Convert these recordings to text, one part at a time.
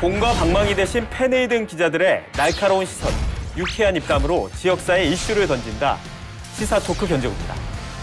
공과 방망이 대신 팬에 든 기자들의 날카로운 시선, 유쾌한 입담으로 지역사회 이슈를 던진다. 시사 토크 견제구입니다.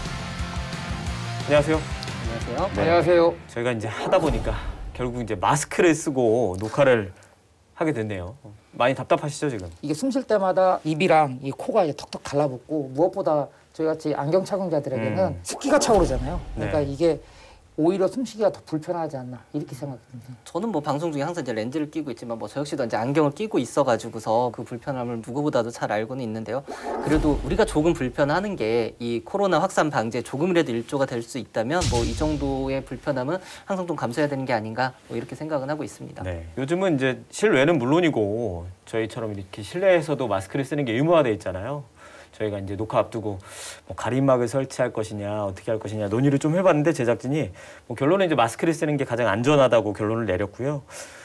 안녕하세요. 안녕하세요. 네. 안녕하세요. 저희가 이제 하다 보니까 결국 이제 마스크를 쓰고 녹화를 하게 됐네요. 많이 답답하시죠, 지금? 이게 숨 쉴 때마다 입이랑 이 코가 이제 턱턱 달라붙고 무엇보다 저희같이 안경 착용자들에게는 습기가 차오르잖아요. 그러니까 네. 이게 오히려 숨쉬기가 더 불편하지 않나 이렇게 생각합니다. 저는 뭐 방송 중에 항상 이제 렌즈를 끼고 있지만 뭐 저 역시도 이제 안경을 끼고 있어가지고서 그 불편함을 누구보다도 잘 알고는 있는데요. 그래도 우리가 조금 불편하는 게 이 코로나 확산 방지에 조금이라도 일조가 될 수 있다면 뭐 이 정도의 불편함은 항상 좀 감수해야 되는 게 아닌가 뭐 이렇게 생각은 하고 있습니다. 네. 요즘은 이제 실외는 물론이고 저희처럼 이렇게 실내에서도 마스크를 쓰는 게 의무화돼 있잖아요. 저희가 이제 녹화 앞두고 뭐 가림막을 설치할 것이냐 어떻게 할 것이냐 논의를 좀 해봤는데 제작진이 뭐 결론은 이제 마스크를 쓰는 게 가장 안전하다고 결론을 내렸고요.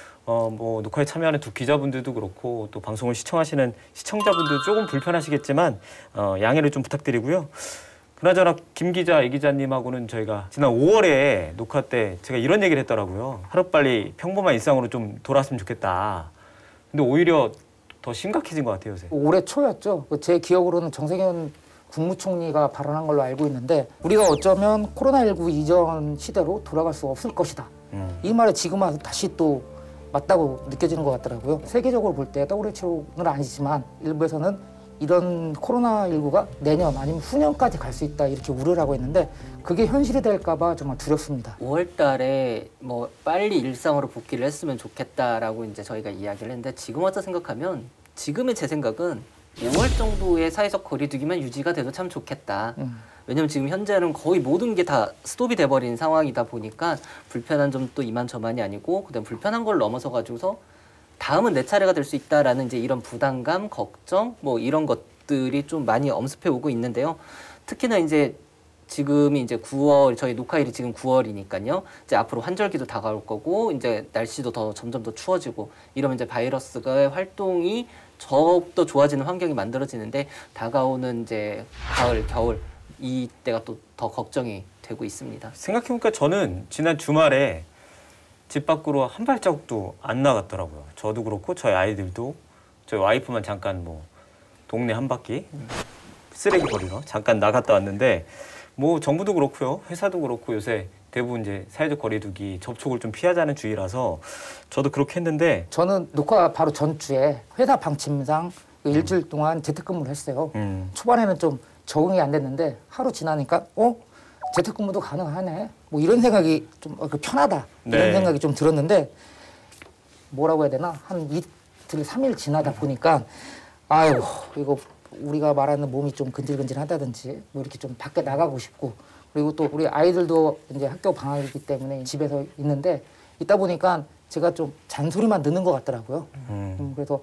뭐 녹화에 참여하는 두 기자분들도 그렇고 또 방송을 시청하시는 시청자분들도 조금 불편하시겠지만 양해를 좀 부탁드리고요. 그나저나 김 기자, 이 기자님하고는 저희가 지난 5월에 녹화 때 제가 이런 얘기를 했더라고요. 하루빨리 평범한 일상으로 좀 돌아왔으면 좋겠다. 근데 오히려 더 심각해진 것 같아요, 요새. 올해 초였죠. 제 기억으로는 정세균 국무총리가 발언한 걸로 알고 있는데 우리가 어쩌면 코로나19 이전 시대로 돌아갈 수 없을 것이다. 이 말에 지금 와서 다시 또 맞다고 느껴지는 것 같더라고요. 세계적으로 볼 때 WHO는 아니지만 일부에서는 이런 코로나19가 내년 아니면 후년까지 갈 수 있다 이렇게 우려를 하고 있는데 그게 현실이 될까 봐 정말 두렵습니다. 5월 달에 뭐 빨리 일상으로 복귀를 했으면 좋겠다라고 이제 저희가 이야기를 했는데 지금 와서 생각하면 지금의 제 생각은 5월 정도의 사회적 거리두기만 유지가 돼도 참 좋겠다. 왜냐면 지금 현재는 거의 모든 게 다 스톱이 돼버린 상황이다 보니까 불편한 점도 이만저만이 아니고 그다음 불편한 걸 넘어서 가지고서 다음은 내 차례가 될 수 있다라는 이제 이런 부담감, 걱정 뭐 이런 것들이 좀 많이 엄습해 오고 있는데요. 특히나 이제 지금이 이제 9월 저희 녹화일이 지금 9월이니까요. 이제 앞으로 환절기도 다가올 거고 이제 날씨도 점점 더 추워지고 이러면 이제 바이러스의 활동이 더욱더 좋아지는 환경이 만들어지는데 다가오는 이제 가을, 겨울 이때가 또 더 걱정이 되고 있습니다. 생각해보니까 저는 지난 주말에 집 밖으로 한 발자국도 안 나갔더라고요. 저도 그렇고 저희 아이들도 저희 와이프만 잠깐 뭐 동네 한 바퀴 쓰레기 버리러 잠깐 나갔다 왔는데 뭐 정부도 그렇고요. 회사도 그렇고 요새 대부분 이제 사회적 거리두기 접촉을 좀 피하자는 주의라서 저도 그렇게 했는데 저는 녹화 바로 전주에 회사 방침상 일주일 동안 재택근무를 했어요. 초반에는 좀 적응이 안 됐는데 하루 지나니까 재택근무도 가능하네. 뭐 이런 생각이 좀 편하다. 이런 네. 생각이 좀 들었는데 뭐라고 해야 되나? 한 이틀, 3일 지나다 보니까 아유 이거 우리가 말하는 몸이 좀 근질근질하다든지 뭐 이렇게 좀 밖에 나가고 싶고 그리고 또 우리 아이들도 이제 학교 방학이기 때문에 집에서 있는데 있다 보니까 제가 좀 잔소리만 듣는 것 같더라고요. 그래서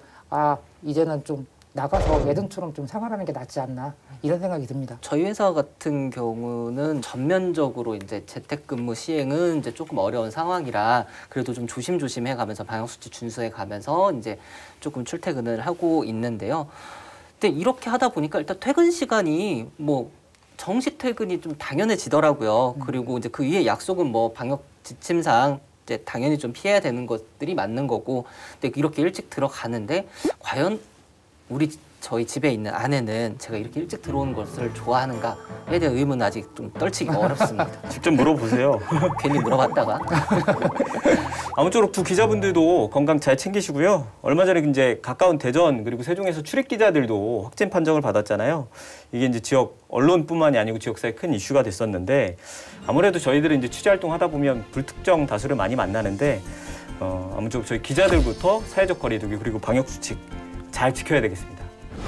이제는 좀 나가서 예전처럼 좀 생활하는 게 낫지 않나 이런 생각이 듭니다. 저희 회사 같은 경우는 전면적으로 이제 재택근무 시행은 이제 조금 어려운 상황이라 그래도 좀 조심조심 해가면서 방역수칙 준수해 가면서 이제 조금 출퇴근을 하고 있는데요. 근데 이렇게 하다 보니까 일단 퇴근 시간이 뭐 정시 퇴근이 좀 당연해지더라고요. 그리고 이제 그 위에 약속은 뭐 방역 지침상 이제 당연히 좀 피해야 되는 것들이 맞는 거고, 근데 이렇게 일찍 들어가는데 과연 저희 집에 있는 아내는 제가 이렇게 일찍 들어오는 것을 좋아하는가에 대한 의문은 아직 좀 떨치기가 어렵습니다. 직접 물어보세요. 괜히 물어봤다가. 아무쪼록 두 기자분들도 건강 잘 챙기시고요. 얼마 전에 이제 가까운 대전 그리고 세종에서 출입 기자들도 확진 판정을 받았잖아요. 이게 이제 지역 언론뿐만이 아니고 지역사회 큰 이슈가 됐었는데 아무래도 저희들은 이제 취재 활동하다 보면 불특정 다수를 많이 만나는데 아무쪼록 저희 기자들부터 사회적 거리두기 그리고 방역 수칙 잘 지켜야 되겠습니다.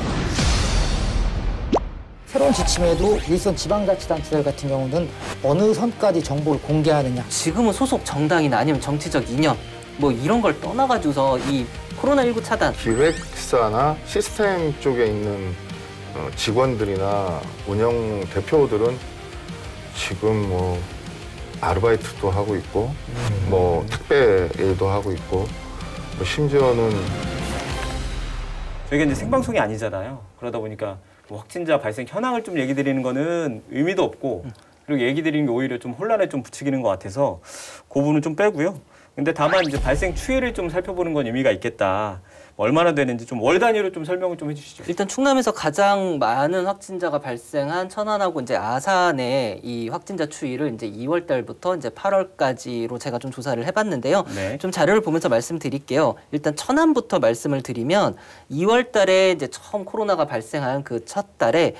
새로운 지침에도 일선 지방자치단체들 같은 경우는 어느 선까지 정보를 공개하느냐. 지금은 소속 정당이나 아니면 정치적 이념 뭐 이런 걸 떠나가지고서 이 코로나19 차단 기획사나 시스템 쪽에 있는 직원들이나 운영 대표들은 지금 뭐 아르바이트도 하고 있고 뭐 택배 일도 하고 있고 뭐 심지어는 저희가 이제 생방송이 아니잖아요. 그러다 보니까 뭐 확진자 발생 현황을 좀 얘기 드리는 거는 의미도 없고 그리고 얘기 드리는 게 오히려 좀 혼란에 좀 부추기는 것 같아서 그 부분은 좀 빼고요. 근데 다만 이제 발생 추이를 좀 살펴보는 건 의미가 있겠다. 얼마나 되는지 좀 월 단위로 좀 설명을 좀 해주시죠. 일단 충남에서 가장 많은 확진자가 발생한 천안하고 이제 아산의 이 확진자 추이를 이제 2월 달부터 이제 8월까지로 제가 좀 조사를 해봤는데요. 네. 좀 자료를 보면서 말씀드릴게요. 일단 천안부터 말씀을 드리면 2월 달에 이제 처음 코로나가 발생한 그 첫 달에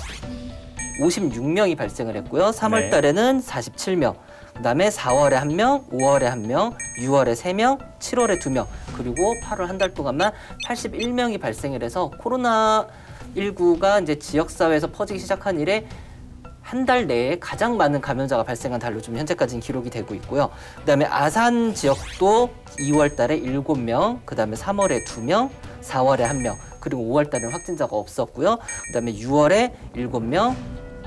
56명이 발생을 했고요. 3월 네. 달에는 47명. 그다음에 4월에 1명, 5월에 1명, 6월에 3명, 7월에 2명, 그리고 8월 한 달 동안만 81명이 발생을 해서 코로나19가 이제 지역사회에서 퍼지기 시작한 이래 한 달 내에 가장 많은 감염자가 발생한 달로 좀 현재까지는 기록이 되고 있고요. 그다음에 아산 지역도 2월 달에 7명, 그다음에 3월에 2명, 4월에 1명, 그리고 5월 달에는 확진자가 없었고요. 그다음에 6월에 7명,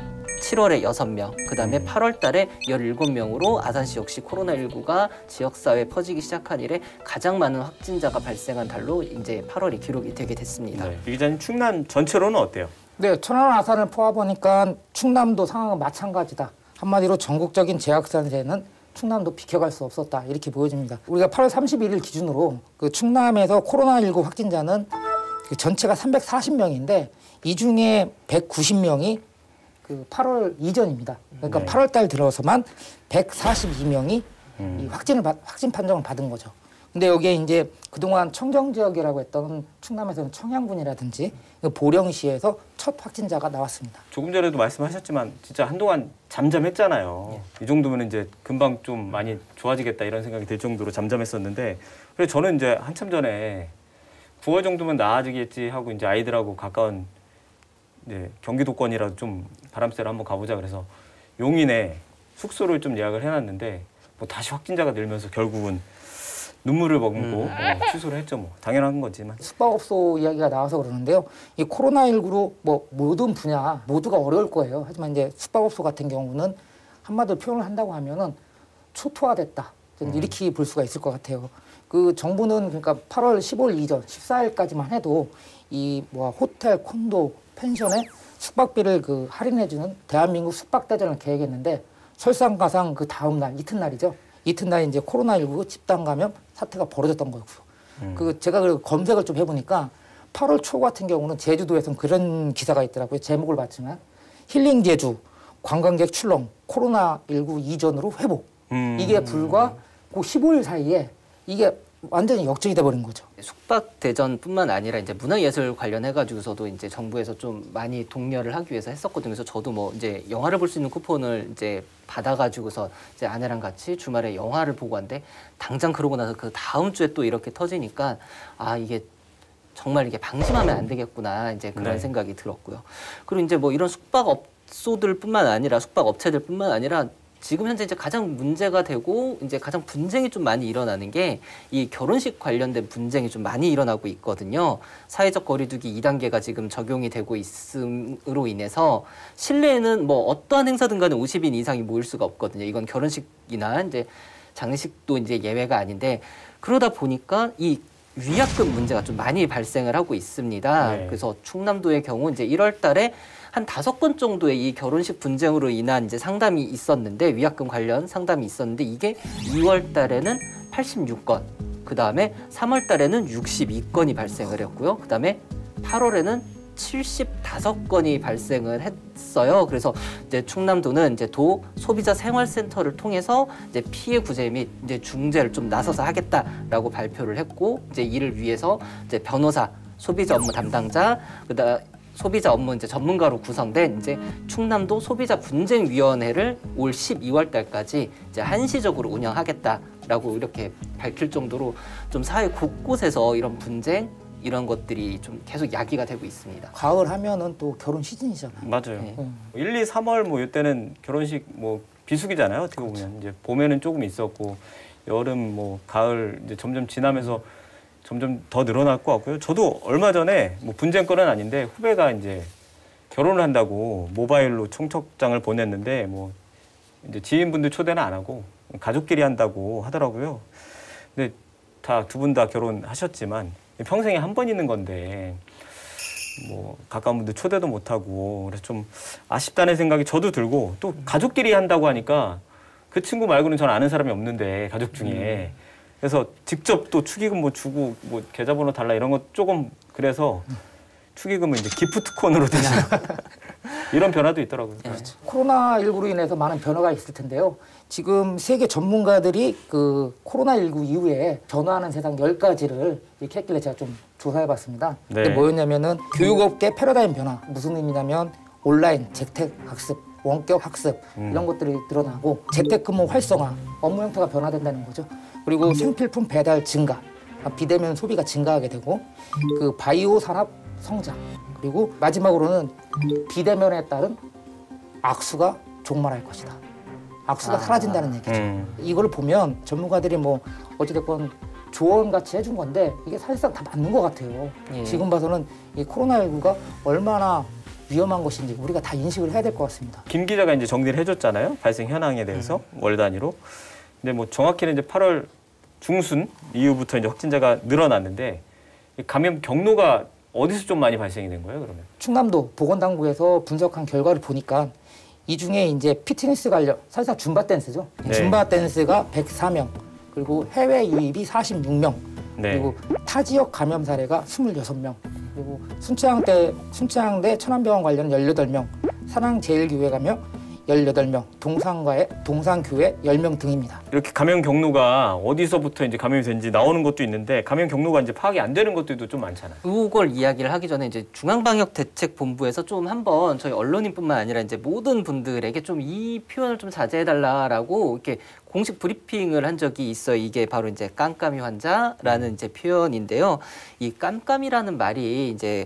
7월에 6명, 그 다음에 8월 달에 17명으로 아산시 역시 코로나19가 지역사회에 퍼지기 시작한 이래 가장 많은 확진자가 발생한 달로 이제 8월이 기록이 되게 됐습니다. 네. 이 기자님 충남 전체로는 어때요? 네, 천안 아산을 포함하니까 충남도 상황은 마찬가지다. 한마디로 전국적인 재확산세는 충남도 비켜갈 수 없었다. 이렇게 보여집니다. 우리가 8월 31일 기준으로 그 충남에서 코로나19 확진자는 그 전체가 340명인데 이 중에 190명이 그 8월 이전입니다. 그러니까 네. 8월 달 들어서만 142명이 이 확진 판정을 받은 거죠. 근데 여기에 이제 그동안 청정 지역이라고 했던 충남에서는 청양군이라든지 보령시에서 첫 확진자가 나왔습니다. 조금 전에도 말씀하셨지만 진짜 한동안 잠잠했잖아요. 이 정도면 이제 금방 좀 많이 좋아지겠다 이런 생각이 들 정도로 잠잠했었는데 그래서 저는 이제 한참 전에 9월 정도면 나아지겠지 하고 이제 아이들하고 가까운 이제 경기도권이라도 좀 바람 쐬러 한번 가보자 그래서 용인에 숙소를 좀 예약을 해놨는데 뭐 다시 확진자가 늘면서 결국은 눈물을 머금고 취소를 했죠. 뭐 당연한 거지만. 숙박업소 이야기가 나와서 그러는데요. 이 코로나19로 뭐 모든 분야 모두가 어려울 거예요. 하지만 이제 숙박업소 같은 경우는 한마디로 표현을 한다고 하면은 초토화됐다. 이렇게 볼 수가 있을 것 같아요. 그 정부는 그러니까 8월 15일 이전 14일까지만 해도 이 뭐 호텔, 콘도, 펜션에 숙박비를 그 할인해주는 대한민국 숙박대전을 계획했는데 설상가상 그 다음 날 이튿날이죠. 이튿날 이제 코로나19 집단 감염 사태가 벌어졌던 거고요. 그 제가 그 검색을 좀 해보니까 8월 초 같은 경우는 제주도에서는 그런 기사가 있더라고요. 제목을 봤지만 힐링 제주, 관광객 출렁, 코로나19 이전으로 회복. 이게 불과 그 15일 사이에 이게 완전히 역전이 돼버린 거죠. 숙박 대전뿐만 아니라 이제 문화예술 관련해 가지고서도 이제 정부에서 좀 많이 독려를 하기 위해서 했었거든요. 그래서 저도 뭐 이제 영화를 볼 수 있는 쿠폰을 이제 받아가지고서 이제 아내랑 같이 주말에 영화를 보고 왔는데 당장 그러고 나서 그 다음 주에 또 이렇게 터지니까 아 이게 정말 이게 방심하면 안 되겠구나 이제 그런 네. 생각이 들었고요. 그리고 이제 뭐 이런 숙박업소들뿐만 아니라 숙박업체들뿐만 아니라 지금 현재 이제 가장 문제가 되고 이제 가장 분쟁이 좀 많이 일어나는 게 이 결혼식 관련된 분쟁이 좀 많이 일어나고 있거든요. 사회적 거리두기 2단계가 지금 적용이 되고 있음으로 인해서 실내에는 뭐 어떠한 행사든 간에 50인 이상이 모일 수가 없거든요. 이건 결혼식이나 이제 장례식도 이제 예외가 아닌데 그러다 보니까 이 위약금 문제가 좀 많이 발생을 하고 있습니다. 네. 그래서 충남도의 경우 이제 1월 달에 한 5건 정도의 이 결혼식 분쟁으로 인한 이제 상담이 있었는데 위약금 관련 상담이 있었는데 이게 2월 달에는 86건, 그 다음에 3월 달에는 62건이 발생을 했고요. 그 다음에 8월에는 75건이 발생을 했어요. 그래서 이제 충남도는 이제 도 소비자 생활센터를 통해서 이제 피해 구제 및 이제 중재를 좀 나서서 하겠다라고 발표를 했고 이제 이를 위해서 이제 변호사, 소비자 업무 담당자, 그다음 소비자 업무 이제 전문가로 구성된 이제 충남도 소비자 분쟁위원회를 올 12월 달까지 이제 한시적으로 운영하겠다라고 이렇게 밝힐 정도로 좀 사회 곳곳에서 이런 분쟁 이런 것들이 좀 계속 야기가 되고 있습니다. 가을 하면은 또 결혼 시즌이잖아요. 맞아요. 네. 1, 2, 3월 뭐 이때는 결혼식 뭐 비수기잖아요. 어떻게 보면 이제 봄에는 조금 있었고 여름 뭐 가을 이제 점점 지나면서 점점 더 늘어날 것 같고요. 저도 얼마 전에 뭐 분쟁건은 아닌데 후배가 이제 결혼을 한다고 모바일로 청첩장을 보냈는데 뭐 이제 지인분들 초대는 안 하고 가족끼리 한다고 하더라고요. 근데 다 두 분 다 결혼하셨지만 평생에 한 번 있는 건데 뭐 가까운 분들 초대도 못 하고 그래서 좀 아쉽다는 생각이 저도 들고 또 가족끼리 한다고 하니까 그 친구 말고는 전 아는 사람이 없는데 가족 중에 그래서 직접 또 축의금 뭐 주고 뭐 계좌번호 달라 이런 거 조금 그래서 축의금은 이제 기프트콘으로 대신 이런 변화도 있더라고요. 그렇죠. 코로나19로 인해서 많은 변화가 있을 텐데요. 지금 세계 전문가들이 그 코로나19 이후에 변화하는 세상 10가지를 이렇게 했길래 제가 좀 조사해봤습니다. 네. 그게 뭐였냐면은 교육업계 패러다임 변화. 무슨 의미냐면 온라인, 재택 학습, 원격 학습 이런 것들이 늘어나고 재택근무 활성화, 업무 형태가 변화된다는 거죠. 그리고 생필품 배달 증가, 비대면 소비가 증가하게 되고 그 바이오 산업 성장, 그리고 마지막으로는 비대면에 따른 악수가 종말할 것이다. 악수가 사라진다는 얘기죠. 이걸 보면 전문가들이 뭐 어찌됐건 조언같이 해준 건데 이게 사실상 다 맞는 것 같아요. 예. 지금 봐서는 이 코로나19가 얼마나 위험한 것인지 우리가 다 인식을 해야 될 것 같습니다. 김 기자가 이제 정리를 해줬잖아요. 발생 현황에 대해서 월 단위로. 근데 뭐 정확히는 이제 8월 중순 이후부터 이제 확진자가 늘어났는데 이 감염 경로가 어디서 좀 많이 발생이 된 거예요, 그러면? 충남도 보건당국에서 분석한 결과를 보니까 이 중에 이제 피트니스 관련, 사실상 줌바 댄스죠. 네. 줌바 댄스가 104명, 그리고 해외 유입이 46명, 네. 그리고 타 지역 감염 사례가 26명, 그리고 순창대 천안병원 관련 18명, 사랑제일교회 감염 18명, 동산교회 10명 등입니다. 이렇게 감염 경로가 어디서부터 이제 감염이 된지 나오는 것도 있는데 감염 경로가 이제 파악이 안 되는 것들도 좀 많잖아요. 이걸 이야기를 하기 전에 이제 중앙방역대책본부에서 좀 한번 저희 언론인뿐만 아니라 이제 모든 분들에게 좀 이 표현을 좀 자제해달라라고 이렇게 공식 브리핑을 한 적이 있어요. 이게 바로 이제 깜깜이 환자라는 이제 표현인데요. 이 깜깜이라는 말이 이제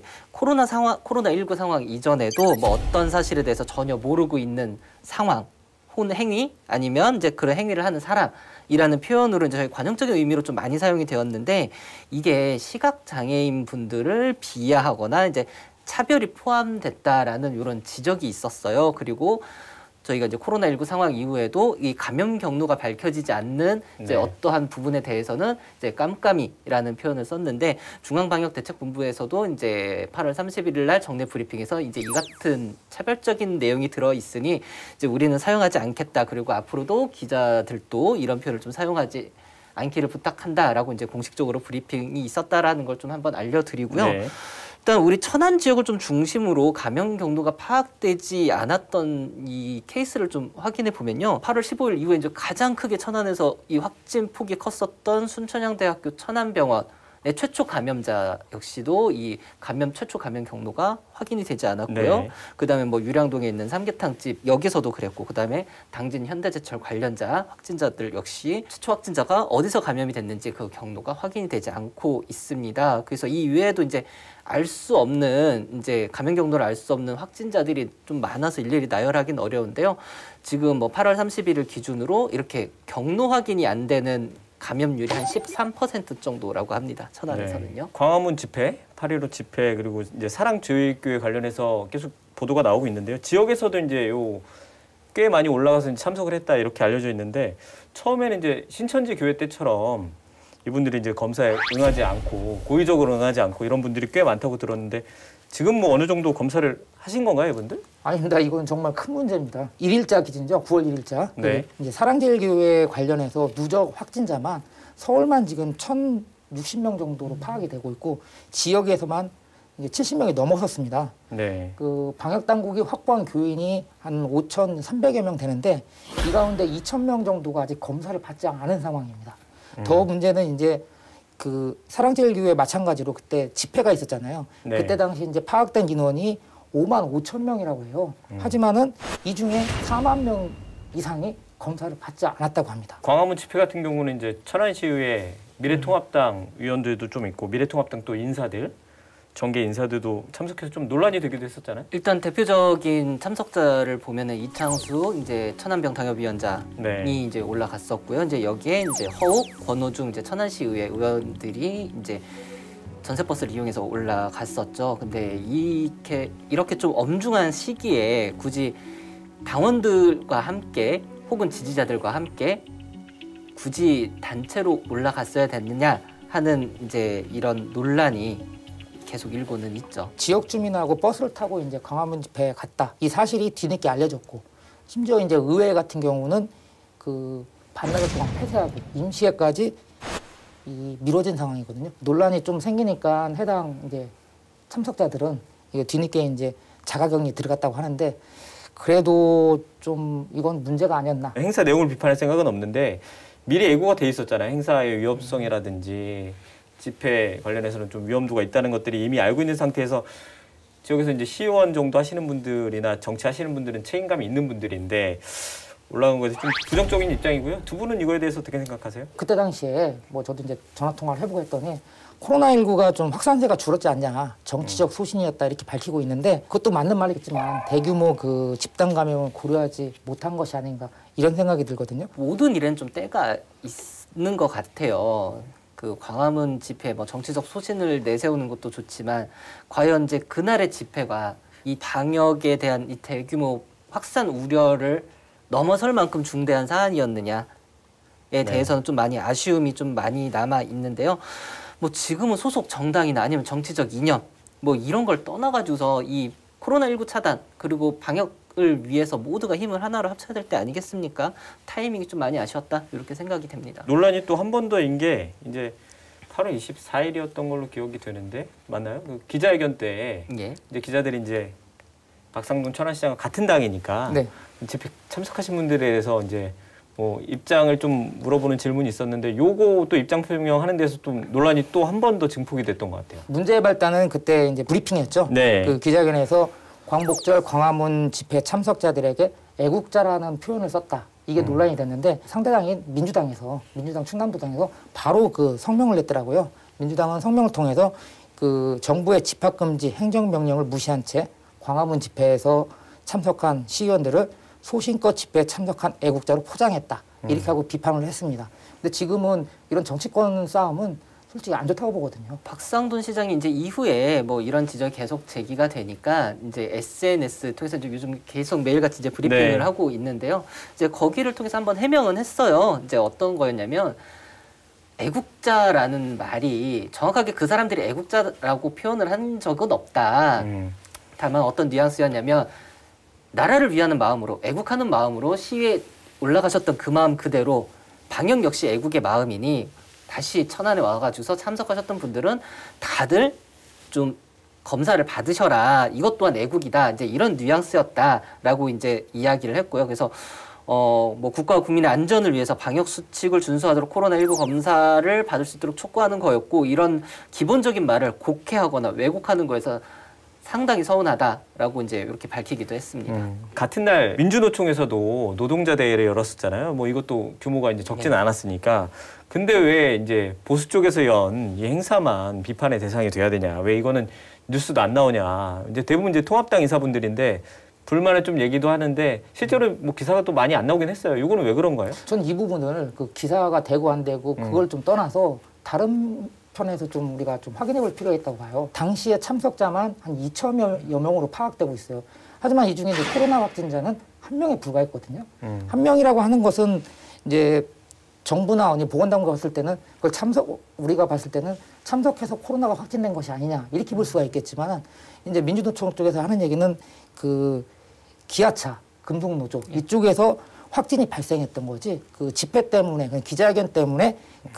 코로나19 상황 이전에도 뭐 어떤 사실에 대해서 전혀 모르고 있는 상황, 혹은 행위 아니면 이제 그런 행위를 하는 사람이라는 표현으로 이제 저희 관용적인 의미로 좀 많이 사용이 되었는데 이게 시각 장애인 분들을 비하하거나 이제 차별이 포함됐다라는 이런 지적이 있었어요. 그리고 저희가 이제 코로나19 상황 이후에도 이 감염 경로가 밝혀지지 않는 이제 네. 어떠한 부분에 대해서는 이제 깜깜이라는 표현을 썼는데 중앙방역대책본부에서도 이제 8월 31일 날 정례 브리핑에서 이제 이 같은 차별적인 내용이 들어 있으니 이제 우리는 사용하지 않겠다. 그리고 앞으로도 기자들도 이런 표현을 좀 사용하지 않기를 부탁한다라고 이제 공식적으로 브리핑이 있었다라는 걸 좀 한번 알려드리고요. 네. 일단 우리 천안 지역을 좀 중심으로 감염 경로가 파악되지 않았던 이 케이스를 좀 확인해 보면요. 8월 15일 이후에 이제 가장 크게 천안에서 이 확진 폭이 컸었던 순천향대학교 천안병원의 최초 감염자 역시도 이 최초 감염 경로가 확인이 되지 않았고요. 네. 그다음에 뭐 유량동에 있는 삼계탕집 여기서도 그랬고 그다음에 당진 현대제철 관련자 확진자들 역시 최초 확진자가 어디서 감염이 됐는지 그 경로가 확인이 되지 않고 있습니다. 그래서 이 외에도 이제 알 수 없는 이제 감염 경로를 알 수 없는 확진자들이 좀 많아서 일일이 나열하기는 어려운데요. 지금 뭐 8월 31일 기준으로 이렇게 경로 확인이 안 되는 감염률이 한 13% 정도라고 합니다. 천안에서는요. 네. 광화문 집회, 8.15 집회 그리고 이제 사랑제일교회 관련해서 계속 보도가 나오고 있는데요. 지역에서도 이제 꽤 많이 올라가서 참석을 했다 이렇게 알려져 있는데 처음에는 이제 신천지 교회 때처럼 이분들이 이제 검사에 응하지 않고 고의적으로 응하지 않고 이런 분들이 꽤 많다고 들었는데 지금 뭐 어느 정도 검사를 하신 건가요, 이분들? 아닙니다. 이건 정말 큰 문제입니다. 1일자 기준이죠. 9월 1일자. 네. 이제 사랑제일교회 관련해서 누적 확진자만 서울만 지금 1,060명 정도로 파악이 되고 있고 지역에서만 이제 70명이 넘어섰습니다. 네. 그 방역 당국이 확보한 교인이 한 5,300여 명 되는데 이 가운데 2,000명 정도가 아직 검사를 받지 않은 상황입니다. 더 문제는 이제 그 사랑제일교회 마찬가지로 그때 집회가 있었잖아요. 네. 그때 당시 이제 파악된 인원이 5만 5천 명이라고 해요. 하지만은 이 중에 4만 명 이상이 검사를 받지 않았다고 합니다. 광화문 집회 같은 경우는 이제 천안시의회 미래통합당 위원들도 좀 있고 미래통합당 또 인사들 정계 인사들도 참석해서 좀 논란이 되기도 했었잖아요. 일단 대표적인 참석자를 보면은 이창수 이제 천안병 당협위원장이 네. 이제 올라갔었고요. 이제 여기에 이제 허욱, 권호중 이제 천안시의회 의원들이 이제 전세버스를 이용해서 올라갔었죠. 근데 이렇게 좀 엄중한 시기에 굳이 당원들과 함께 혹은 지지자들과 함께 굳이 단체로 올라갔어야 됐느냐 하는 이제 이런 논란이 계속 일고는 있죠. 지역 주민하고 버스를 타고 이제 광화문 집회에 갔다. 이 사실이 뒤늦게 알려졌고 심지어 이제 의회 같은 경우는 그 반나절 동안 폐쇄하고 임시회까지 이 미뤄진 상황이거든요. 논란이 좀 생기니까 해당 이제 참석자들은 이게 뒤늦게 이제 자가격리 들어갔다고 하는데 그래도 좀 이건 문제가 아니었나. 행사 내용을 비판할 생각은 없는데 미리 예고가 돼 있었잖아요. 행사의 위험성이라든지 집회 관련해서는 좀 위험도가 있다는 것들이 이미 알고 있는 상태에서 지역에서 이제 시의원 정도 하시는 분들이나 정치하시는 분들은 책임감이 있는 분들인데 올라온 것이 좀 부정적인 입장이고요. 두 분은 이거에 대해서 어떻게 생각하세요? 그때 당시에 뭐 저도 이제 전화 통화를 해보고 했더니 코로나19가 좀 확산세가 줄었지 않냐, 정치적 소신이었다 이렇게 밝히고 있는데 그것도 맞는 말이겠지만 대규모 그 집단 감염을 고려하지 못한 것이 아닌가 이런 생각이 들거든요. 모든 일에는 좀 때가 있는 것 같아요. 그 광화문 집회, 뭐 정치적 소신을 내세우는 것도 좋지만 과연 이제 그날의 집회가 이 방역에 대한 이 대규모 확산 우려를 넘어설 만큼 중대한 사안이었느냐에 대해서는 좀 많이 아쉬움이 좀 많이 남아 있는데요. 뭐 지금은 소속 정당이나 아니면 정치적 이념 뭐 이런 걸 떠나가지고서 이 코로나19 차단 그리고 방역을 위해서 모두가 힘을 하나로 합쳐야 될 때 아니겠습니까? 타이밍이 좀 많이 아쉬웠다 이렇게 생각이 됩니다. 논란이 또 한 번 더인 게 이제 8월 24일이었던 걸로 기억이 되는데 맞나요? 그 기자회견 때 예. 이제 기자들이 이제 박상돈 천안시장과 같은 당이니까 네. 집회 참석하신 분들에 대해서 이제 뭐 입장을 좀 물어보는 질문이 있었는데 요거 또 입장 표명하는 데서 좀 논란이 또 한 번 더 증폭이 됐던 것 같아요. 문제의 발단은 그때 이제 브리핑이었죠. 네. 그 기자회견에서 광복절 광화문 집회 참석자들에게 애국자라는 표현을 썼다. 이게 논란이 됐는데 상대당인 민주당 충남도당에서 바로 그 성명을 냈더라고요. 민주당은 성명을 통해서 그 정부의 집합금지 행정명령을 무시한 채 광화문 집회에서 참석한 시의원들을 소신껏 집회에 참석한 애국자로 포장했다. 이렇게 하고 비판을 했습니다. 근데 지금은 이런 정치권 싸움은 솔직히 안 좋다고 보거든요. 박상돈 시장이 이제 이후에 뭐 이런 지적이 계속 제기가 되니까 이제 SNS 통해서 이제 요즘 계속 매일같이 이제 브리핑을 네. 하고 있는데요. 이제 거기를 통해서 한번 해명은 했어요. 이제 어떤 거였냐면 애국자라는 말이 정확하게 그 사람들이 애국자라고 표현을 한 적은 없다. 다만 어떤 뉘앙스였냐면 나라를 위하는 마음으로 애국하는 마음으로 시위에 올라가셨던 그 마음 그대로 방역 역시 애국의 마음이니 다시 천안에 와가지고서 참석하셨던 분들은 다들 좀 검사를 받으셔라. 이것 또한 애국이다. 이제 이런 뉘앙스였다라고 이제 이야기를 했고요. 그래서 뭐 국가와 국민의 안전을 위해서 방역 수칙을 준수하도록 코로나19 검사를 받을 수 있도록 촉구하는 거였고 이런 기본적인 말을 곡해하거나 왜곡하는 거에서 상당히 서운하다라고 이제 이렇게 밝히기도 했습니다. 같은 날 민주노총에서도 노동자 대회를 열었었잖아요. 뭐 이것도 규모가 이제 적지는 않았으니까. 근데 왜 이제 보수 쪽에서 연 이 행사만 비판의 대상이 돼야 되냐? 왜 이거는 뉴스도 안 나오냐? 이제 대부분 이제 통합당 인사분들인데 불만을 좀 얘기도 하는데 실제로 뭐 기사가 또 많이 안 나오긴 했어요. 이거는 왜 그런가요? 전 이 부분을 그 기사가 되고 안 되고 그걸 좀 떠나서 다른 편에서 좀 우리가 좀 확인해 볼 필요가 있다고 봐요. 당시에 참석자만 한 2천여 명으로 파악되고 있어요. 하지만 이 중에 이제 코로나 확진자는 한 명에 불과했거든요. 한 명이라고 하는 것은 이제 정부나 보건당국가 봤을 때는 그걸 우리가 봤을 때는 참석해서 코로나가 확진된 것이 아니냐 이렇게 볼 수가 있겠지만 이제 민주노총 쪽에서 하는 얘기는 그 기아차, 금속노조 이쪽에서 확진이 발생했던 거지 그 집회 때문에 그 기자회견 때문에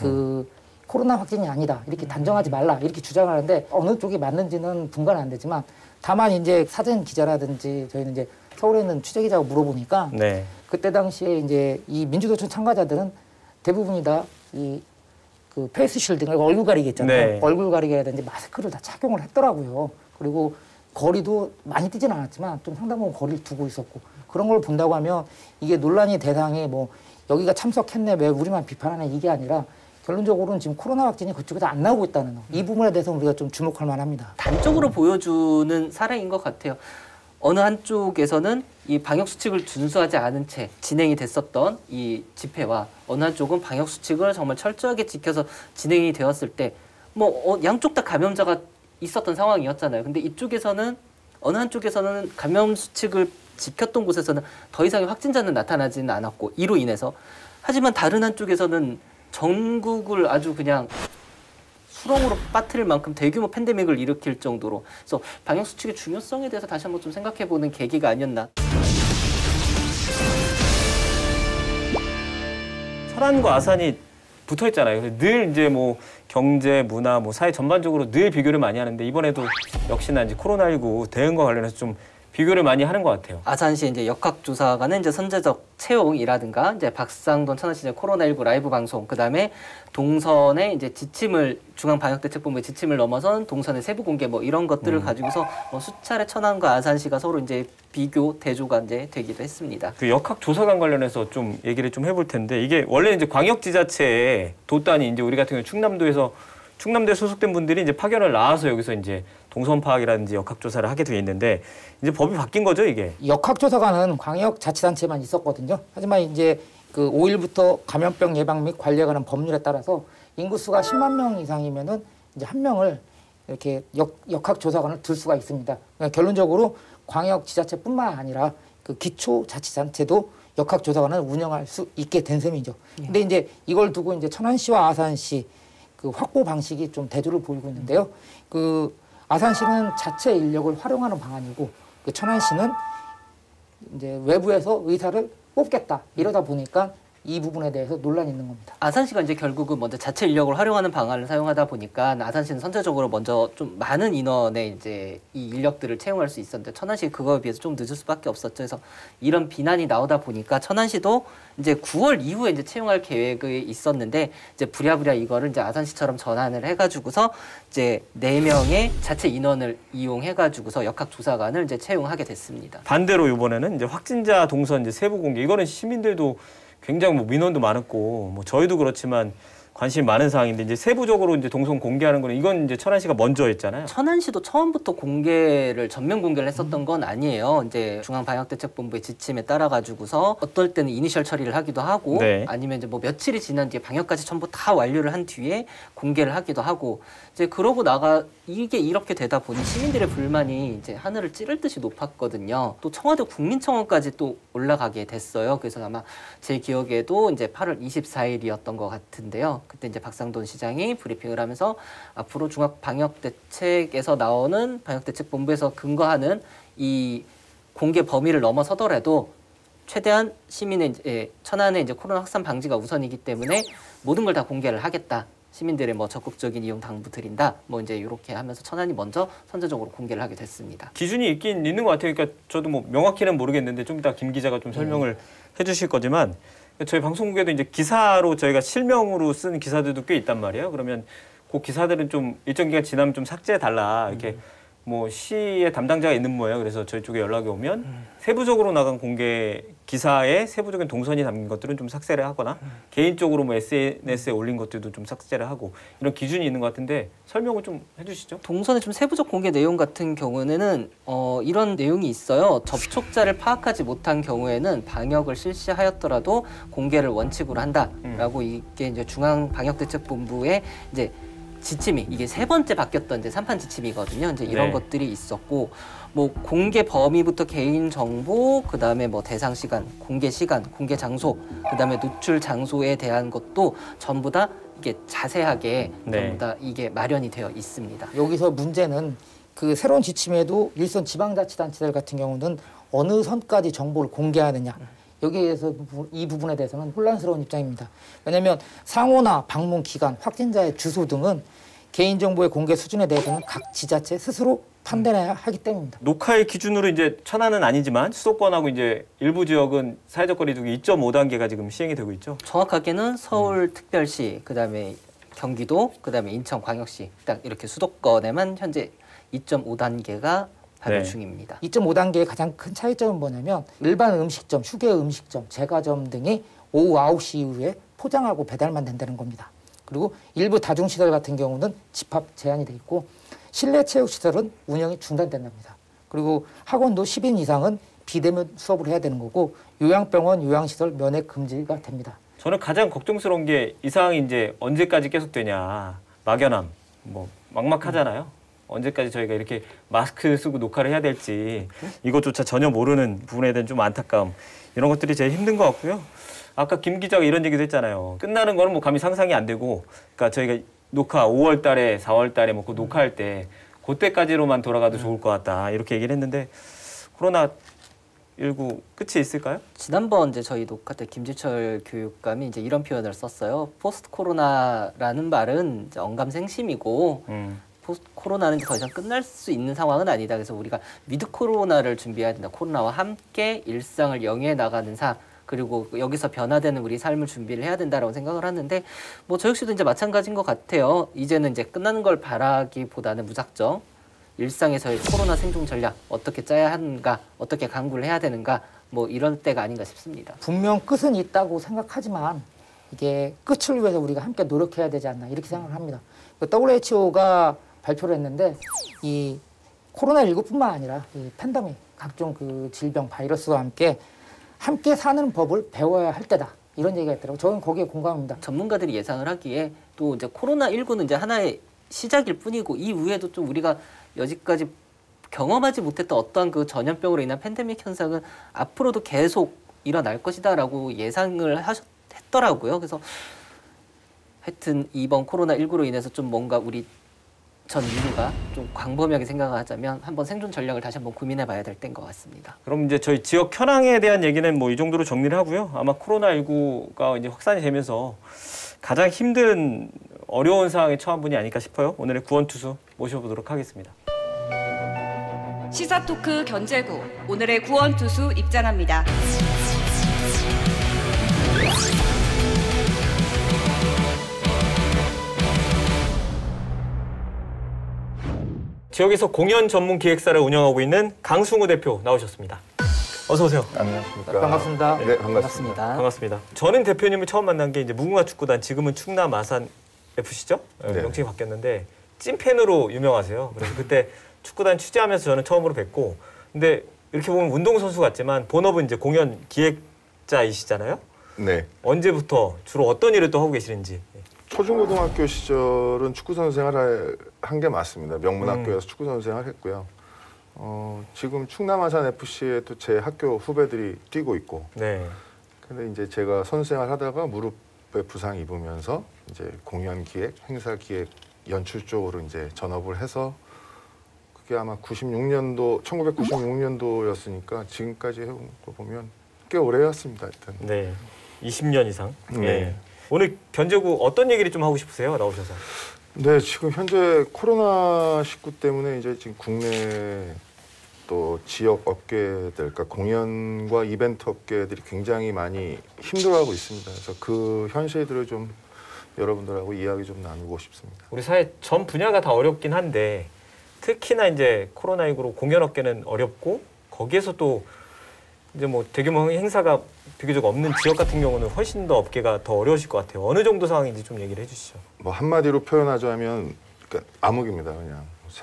그 코로나 확진이 아니다 이렇게 단정하지 말라 이렇게 주장하는데 어느 쪽이 맞는지는 분간은 안 되지만 다만 이제 사전 기자라든지 저희는 이제 서울에 있는 취재 기자가 물어보니까 네. 그때 당시에 이제 이 민주노총 참가자들은 대부분이 다 이 그 페이스 쉴딩 얼굴 가리개 있잖아요. 네. 얼굴 가리개라든지 마스크를 다 착용을 했더라고요. 그리고 거리도 많이 뛰진 않았지만 좀 상당 부분 거리를 두고 있었고 그런 걸 본다고 하면 이게 논란의 대상이 뭐 여기가 참석했네 왜 우리만 비판하네 이게 아니라 결론적으로는 지금 코로나 확진이 그쪽에서 안 나오고 있다는 거. 이 부분에 대해서 우리가 좀 주목할 만합니다. 단적으로 보여주는 사례인 것 같아요. 어느 한쪽에서는 이 방역 수칙을 준수하지 않은 채 진행이 됐었던 이 집회와 어느 한쪽은 방역 수칙을 정말 철저하게 지켜서 진행이 되었을 때 뭐 양쪽 다 감염자가 있었던 상황이었잖아요. 근데 이쪽에서는 어느 한쪽에서는 감염 수칙을 지켰던 곳에서는 더 이상의 확진자는 나타나지는 않았고 이로 인해서 하지만 다른 한쪽에서는 전국을 아주 그냥 수렁으로 빠뜨릴 만큼 대규모 팬데믹을 일으킬 정도로 그래서 방역 수칙의 중요성에 대해서 다시 한번 좀 생각해보는 계기가 아니었나. 설안과 아산이 붙어 있잖아요. 그래서 늘 이제 뭐 경제, 문화, 뭐 사회 전반적으로 늘 비교를 많이 하는데 이번에도 역시나 이제 코로나19 대응과 관련해서 좀 비교를 많이 하는 것 같아요. 아산시 이제 역학조사관은 이제 선제적 채용이라든가 이제 박상돈 천안시 코로나19 라이브 방송, 그다음에 동선의 이제 지침을 중앙방역대책본부의 지침을 넘어선 동선의 세부 공개 뭐 이런 것들을 가지고서 뭐 수차례 천안과 아산시가 서로 이제 비교 대조가 이제 되기도 했습니다. 그 역학조사관 관련해서 좀 얘기를 좀 해볼 텐데 이게 원래 이제 광역지자체에 돛단이 이제 우리 같은 경우 충남도에 소속된 분들이 이제 파견을 나와서 여기서 이제 동선 파악이라든지 역학조사를 하게 돼 있는데 이제 법이 바뀐 거죠, 이게? 역학조사관은 광역자치단체만 있었거든요. 하지만 이제 그 5일부터 감염병 예방 및 관리에 관한 법률에 따라서 인구수가 10만 명 이상이면은 이제 한 명을 이렇게 역학조사관을 둘 수가 있습니다. 그러니까 결론적으로 광역지자체뿐만 아니라 그 기초자치단체도 역학조사관을 운영할 수 있게 된 셈이죠. 근데 이제 이걸 두고 이제 천안시와 아산시 그 확보 방식이 좀 대조를 보이고 있는데요. 그 아산시는 자체 인력을 활용하는 방안이고 그 천안시는 이제 외부에서 의사를 뽑겠다 이러다 보니까 이 부분에 대해서 논란이 있는 겁니다. 아산시가 이제 결국은 먼저 자체 인력을 활용하는 방안을 사용하다 보니까 아산시는 선제적으로 먼저 좀 많은 인원의 이제 이 인력들을 채용할 수 있었는데 천안시 그거에 비해서 좀 늦을 수밖에 없었죠. 그래서 이런 비난이 나오다 보니까 천안시도 이제 9월 이후에 이제 채용할 계획이 있었는데 이제 부랴부랴 이거를 이제 아산시처럼 전환을 해가지고서 이제 4명의 자체 인원을 이용해가지고서 역학조사관을 이제 채용하게 됐습니다. 반대로 이번에는 이제 확진자 동선 이제 세부 공개 이거는 시민들도 굉장히 뭐 민원도 많았고 뭐 저희도 그렇지만 관심이 많은 사항인데 이제 세부적으로 이제 동선 공개하는 거는 이건 이제 천안시가 먼저 했잖아요. 천안시도 처음부터 전면 공개를 했었던 건 아니에요. 이제 중앙방역대책본부의 지침에 따라 가지고서 어떨 때는 이니셜 처리를 하기도 하고 네. 아니면 이제 뭐 며칠이 지난 뒤에 방역까지 전부 다 완료를 한 뒤에 공개를 하기도 하고 이제 그러고 이게 이렇게 되다 보니 시민들의 불만이 이제 하늘을 찌를 듯이 높았거든요. 또 청와대 국민청원까지 또 올라가게 됐어요. 그래서 아마 제 기억에도 이제 8월 24일이었던 것 같은데요. 그때 이제 박상돈 시장이 브리핑을 하면서 앞으로 중앙방역대책에서 나오는 방역대책본부에서 근거하는 이 공개 범위를 넘어서더라도 최대한 시민의 이제 천안의 이제 코로나 확산 방지가 우선이기 때문에 모든 걸 다 공개를 하겠다. 시민들의 뭐 적극적인 이용 당부드린다. 뭐 이제 이렇게 하면서 천안이 먼저 선제적으로 공개를 하게 됐습니다. 기준이 있긴 있는 것 같아요. 그러니까 저도 뭐 명확히는 모르겠는데 좀 이따 김 기자가 좀 설명을 해주실 거지만 저희 방송국에도 이제 기사로 저희가 실명으로 쓴 기사들도 꽤 있단 말이에요. 그러면 그 기사들은 좀 일정 기간 지나면 좀 삭제해달라 이렇게 뭐 시의 담당자가 있는 모양이에요. 그래서 저희 쪽에 연락이 오면 세부적으로 나간 공개 기사에 세부적인 동선이 담긴 것들은 좀 삭제를 하거나 개인적으로 뭐 SNS에 올린 것들도 좀 삭제를 하고 이런 기준이 있는 것 같은데 설명을 좀 해주시죠. 동선의 좀 세부적 공개 내용 같은 경우에는 이런 내용이 있어요. 접촉자를 파악하지 못한 경우에는 방역을 실시하였더라도 공개를 원칙으로 한다라고 이게 이제 중앙방역대책본부의 이제 지침이 이게 3번째 바뀌었던 이제 3판 지침이거든요. 이제 이런 네. 것들이 있었고 뭐 공개 범위부터 개인 정보, 그다음에 뭐 대상 시간, 공개 장소, 그다음에 노출 장소에 대한 것도 전부 다 이게 자세하게 네. 전부 다 이게 마련이 되어 있습니다. 여기서 문제는 그 새로운 지침에도 일선 지방자치단체들 같은 경우는 어느 선까지 정보를 공개하느냐. 여기에서 이 부분에 대해서는 혼란스러운 입장입니다. 왜냐하면 상호나 방문 기간, 확진자의 주소 등은 개인정보의 공개 수준에 대해서는 각 지자체 스스로 판단해야 하기 때문입니다. 녹화의 기준으로 이제 천안은 아니지만 수도권하고 이제 일부 지역은 사회적 거리두기 2.5단계가 지금 시행이 되고 있죠. 정확하게는 서울특별시, 그다음에 경기도, 그다음에 인천광역시 딱 이렇게 수도권에만 현재 2.5단계가 발효 중입니다. 2.5단계의 가장 큰 차이점은 뭐냐면 일반 음식점, 휴게 음식점, 제과점 등이 오후 9시 이후에 포장하고 배달만 된다는 겁니다. 그리고 일부 다중시설 같은 경우는 집합 제한이 돼 있고 실내 체육시설은 운영이 중단된답니다. 그리고 학원도 10인 이상은 비대면 수업을 해야 되는 거고 요양병원, 요양시설 면회 금지가 됩니다. 저는 가장 걱정스러운 게 이 상황이 이제 언제까지 계속되냐. 막연함, 뭐 막막하잖아요. 언제까지 저희가 이렇게 마스크 쓰고 녹화를 해야 될지 이것조차 전혀 모르는 부분에 대한 좀 안타까움 이런 것들이 제일 힘든 것 같고요. 아까 김 기자가 이런 얘기도 했잖아요. 끝나는 거는 뭐 감히 상상이 안 되고 그러니까 저희가 녹화 5월 달에 4월 달에 뭐 그 녹화할 때 그때까지로만 돌아가도 좋을 것 같다 이렇게 얘기를 했는데 코로나 코로나19 끝이 있을까요? 지난번 이제 저희 녹화 때 김지철 교육감이 이제 이런 표현을 썼어요. 포스트 코로나라는 말은 이제 언감생심이고 포스트 코로나는 더 이상 끝날 수 있는 상황은 아니다. 그래서 우리가 위드 코로나를 준비해야 된다. 코로나와 함께 일상을 영위해 나가는 삶. 그리고 여기서 변화되는 우리 삶을 준비를 해야 된다라고 생각을 하는데 뭐 저 역시도 이제 마찬가지인 것 같아요. 이제는 이제 끝나는 걸 바라기보다는 무작정 일상에서의 코로나 생존 전략 어떻게 짜야 하는가, 어떻게 강구를 해야 되는가 뭐 이런 때가 아닌가 싶습니다. 분명 끝은 있다고 생각하지만 이게 끝을 위해서 우리가 함께 노력해야 되지 않나 이렇게 생각을 합니다. WHO가 발표를 했는데 이 코로나19뿐만 아니라 이 팬데믹 각종 그 질병 바이러스와 함께 사는 법을 배워야 할 때다. 이런 얘기가 있더라고요. 저는 거기에 공감합니다. 전문가들이 예상을 하기에 또 이제 코로나19는 이제 하나의 시작일 뿐이고 이후에도 좀 우리가 여지까지 경험하지 못했던 어떠한 그 전염병으로 인한 팬데믹 현상은 앞으로도 계속 일어날 것이다라고 예상을 했더라고요. 그래서 하여튼 이번 코로나19로 인해서 좀 뭔가 우리 전 인류가 좀 광범위하게 생각을 하자면 한번 생존 전략을 다시 한번 고민해 봐야 될 때인 것 같습니다. 그럼 이제 저희 지역 현황에 대한 얘기는 뭐 이 정도로 정리를 하고요. 아마 코로나19가 이제 확산이 되면서 가장 힘든 어려운 상황에 처한 분이 아닐까 싶어요. 오늘의 구원투수 모셔보도록 하겠습니다. 시사토크 견제구 오늘의 구원투수 입장합니다. 지역에서 공연 전문 기획사를 운영하고 있는 강승우 대표 나오셨습니다. 어서 오세요. 안녕하십니까. 반갑습니다. 네, 반갑습니다. 반갑습니다. 저는 대표님을 처음 만난 게 이제 무궁화 축구단 지금은 충남 아산 FC죠? 네. 명칭이 바뀌었는데 찐팬으로 유명하세요. 그래서 그때 축구단 취재하면서 저는 처음으로 뵙고 근데 이렇게 보면 운동선수 같지만 본업은 이제 공연 기획자이시잖아요. 네. 언제부터 주로 어떤 일을 또 하고 계시는지. 초중고등학교 시절은 축구선수 생활을 한 게 맞습니다. 명문학교에서 축구선수 생활을 했고요. 지금 충남 아산 FC에 또 제 학교 후배들이 뛰고 있고. 네. 근데 이제 제가 선수 생활 하다가 무릎에 부상 입으면서 이제 공연 기획, 행사 기획, 연출 쪽으로 이제 전업을 해서 그게 아마 1996년도였으니까 지금까지 해온 거 보면 꽤 오래 했습니다. 하여튼. 네. 20년 이상. 네. 오늘 견제구 어떤 얘기를 좀 하고 싶으세요? 나오셔서. 네, 지금 현재 코로나19 때문에 이제 지금 국내 또 지역 업계들, 그러니까 공연과 이벤트 업계들이 굉장히 많이 힘들어하고 있습니다. 그래서 그 현실들을 좀 여러분들하고 이야기 좀 나누고 싶습니다. 우리 사회 전 분야가 다 어렵긴 한데 특히나 이제 코로나19로 공연 업계는 어렵고 거기에서 또 이제 뭐 대규모 행사가 비교적 없는 지역 같은 경우는 훨씬 더 업계가 더 어려우실 것 같아요. 어느 정도 상황인지 좀 얘기를 해주시죠. 뭐 한마디로 표현하자면 그러니까 암흑입니다. 그냥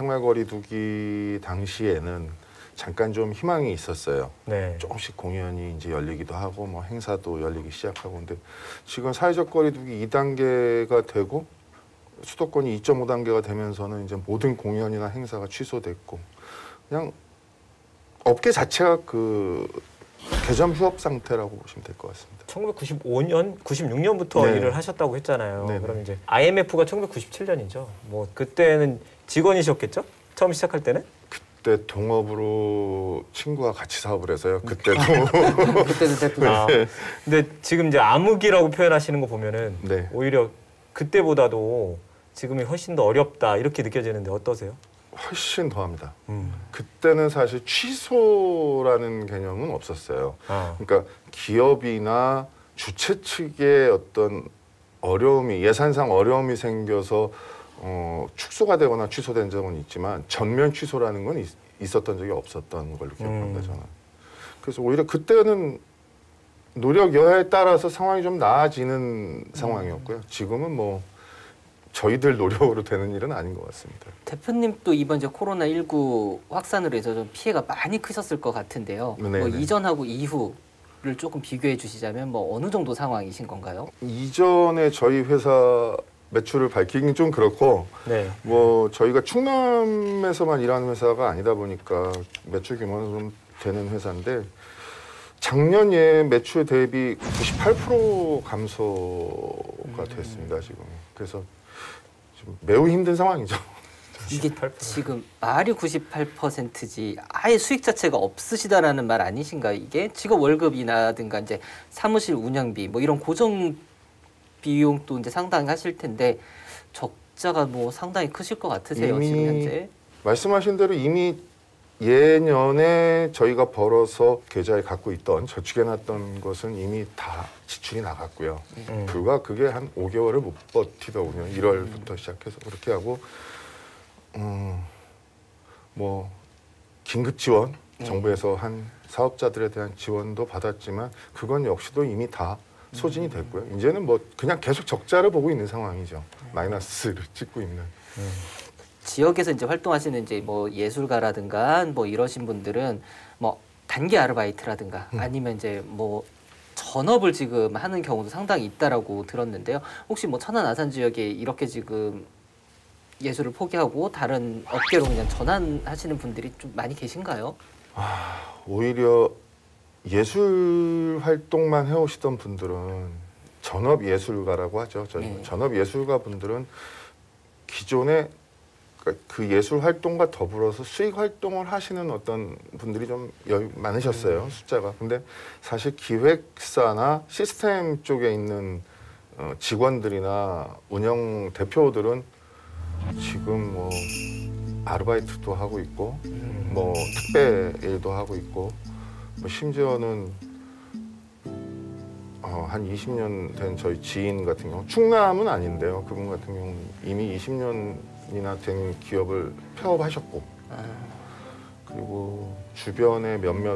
생활거리두기 당시에는 잠깐 좀 희망이 있었어요. 네. 조금씩 공연이 이제 열리기도 하고 뭐 행사도 열리기 시작하고 근데 지금 사회적 거리두기 2단계가 되고 수도권이 2.5단계가 되면서는 이제 모든 공연이나 행사가 취소됐고 그냥 업계 자체가 그 개점 휴업 상태라고 보시면 될 것 같습니다. 1995년, 96년부터 네. 일을 하셨다고 했잖아요. 네. 그럼 이제 IMF가 1997년이죠. 뭐 그때는 직원이셨겠죠? 처음 시작할 때는? 그때 동업으로 친구와 같이 사업을 해서요. 그때도 그때도 대표. 아, 근데 지금 이제 암흑이라고 표현하시는 거 보면은 네. 오히려 그때보다도 지금이 훨씬 더 어렵다 이렇게 느껴지는데 어떠세요? 훨씬 더합니다. 그때는 사실 취소라는 개념은 없었어요. 아. 그러니까 기업이나 주최 측의 어떤 어려움이 예산상 어려움이 생겨서 축소가 되거나 취소된 적은 있지만 전면 취소라는 건 있었던 적이 없었던 걸로 기억합니다. 저는. 그래서 오히려 그때는 노력 여하에 따라서 상황이 좀 나아지는 상황이었고요. 지금은 뭐 저희들 노력으로 되는 일은 아닌 것 같습니다. 대표님도 이번 이제 코로나19 확산으로 해서 좀 피해가 많이 크셨을 것 같은데요. 네네. 뭐 이전하고 이후를 조금 비교해 주시자면 뭐 어느 정도 상황이신 건가요? 이전에 저희 회사 매출을 밝히긴 좀 그렇고 네. 뭐 저희가 충남에서만 일하는 회사가 아니다 보니까 매출 규모는 좀 되는 회사인데 작년에 매출 대비 98% 감소가 됐습니다 지금. 그래서 지금 매우 힘든 상황이죠. 이게 지금 말이 98%지 아예 수익 자체가 없으시다라는 말 아니신가 이게? 직업 월급이나든가 이제 사무실 운영비 뭐 이런 고정 비용도 이제 상당히 하실 텐데 적자가 뭐 상당히 크실 것 같으세요 지금 현재? 말씀하신 대로 이미 예년에 저희가 벌어서 계좌에 갖고 있던 저축해놨던 것은 이미 다 지출이 나갔고요. 불과 그게 한 5개월을 못 버티더군요. 1월부터 시작해서 그렇게 하고 뭐 긴급 지원 정부에서 한 사업자들에 대한 지원도 받았지만 그건 역시도 이미 다 소진이 됐고요. 이제는 뭐 그냥 계속 적자를 보고 있는 상황이죠. 마이너스를 찍고 있는. 지역에서 이제 활동하시는 이제 뭐 예술가라든가 뭐 이러신 분들은 뭐 단기 아르바이트라든가 아니면 이제 뭐 전업을 지금 하는 경우도 상당히 있다라고 들었는데요. 혹시 뭐 천안 아산 지역에 이렇게 지금 예술을 포기하고 다른 업계로 그냥 전환하시는 분들이 좀 많이 계신가요? 오히려 예술 활동만 해오시던 분들은 전업 예술가라고 하죠. 전업 예술가 분들은 기존에 그 예술 활동과 더불어서 수익 활동을 하시는 어떤 분들이 좀 많으셨어요. 숫자가. 근데 사실 기획사나 시스템 쪽에 있는 직원들이나 운영 대표들은 지금 뭐 아르바이트도 하고 있고 뭐 택배 일도 하고 있고 뭐 심지어는 한 20년 된 저희 지인 같은 경우 충남은 아닌데요. 그분 같은 경우는 이미 20년이나 된 기업을 폐업하셨고 그리고 주변에 몇몇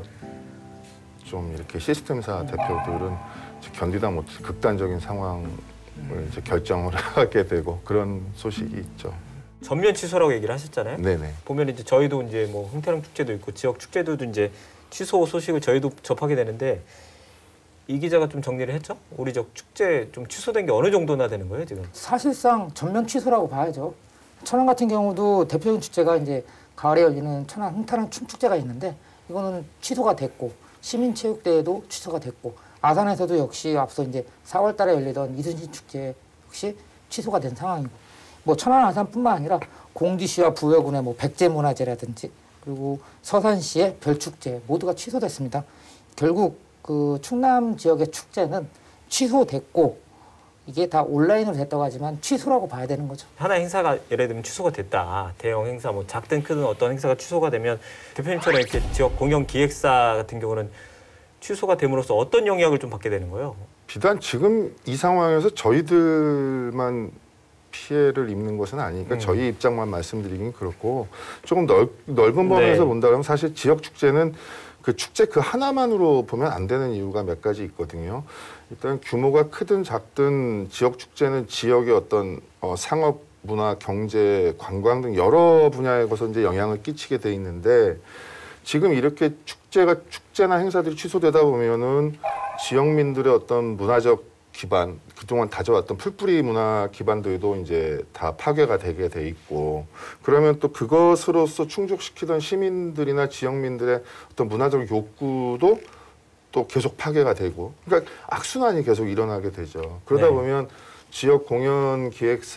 좀 이렇게 시스템사 대표들은 견디다 못해 극단적인 상황을 이제 결정을 하게 되고 그런 소식이 있죠. 전면 취소라고 얘기를 하셨잖아요. 네네. 보면 이제 저희도 이제 뭐 흥태령 축제도 있고 지역 축제도 이제 취소 소식을 저희도 접하게 되는데 이 기자가 좀 정리를 했죠? 우리 저 축제 좀 취소된 게 어느 정도나 되는 거예요 지금? 사실상 전면 취소라고 봐야죠. 천안 같은 경우도 대표적인 축제가 이제 가을에 열리는 천안 흥타랑 춤축제가 있는데 이거는 취소가 됐고 시민체육대회도 취소가 됐고 아산에서도 역시 앞서 이제 4월달에 열리던 이순신 축제 역시 취소가 된 상황이고 뭐 천안 아산뿐만 아니라 공주시와 부여군의 뭐 백제문화제라든지 그리고 서산시의 별축제 모두가 취소됐습니다. 결국 그 충남 지역의 축제는 취소됐고 이게 다 온라인으로 됐다고 하지만 취소라고 봐야 되는 거죠. 하나 행사가 예를 들면 취소가 됐다. 대형 행사 뭐 작든 크든 어떤 행사가 취소가 되면 대표님처럼 이렇게 지역 공연 기획사 같은 경우는 취소가 됨으로써 어떤 영향을 좀 받게 되는 거예요? 비단 지금 이 상황에서 저희들만 피해를 입는 것은 아니니까 저희 입장만 말씀드리긴 그렇고 조금 넓은 범위에서 본다면 사실 지역 축제는 그 축제 그 하나만으로 보면 안 되는 이유가 몇 가지 있거든요. 일단 규모가 크든 작든 지역 축제는 지역의 어떤 상업, 문화, 경제, 관광 등 여러 분야에 거서 이제 영향을 끼치게 돼 있는데 지금 이렇게 축제나 행사들이 취소되다 보면은 지역민들의 어떤 문화적 기반, 그동안 다져왔던 풀뿌리 문화 기반들도 이제 다 파괴가 되게 돼 있고 그러면 또 그것으로서 충족시키던 시민들이나 지역민들의 어떤 문화적 욕구도 또 계속 파괴가 되고 그러니까 악순환이 계속 일어나게 되죠. 그러다 보면 지역 공연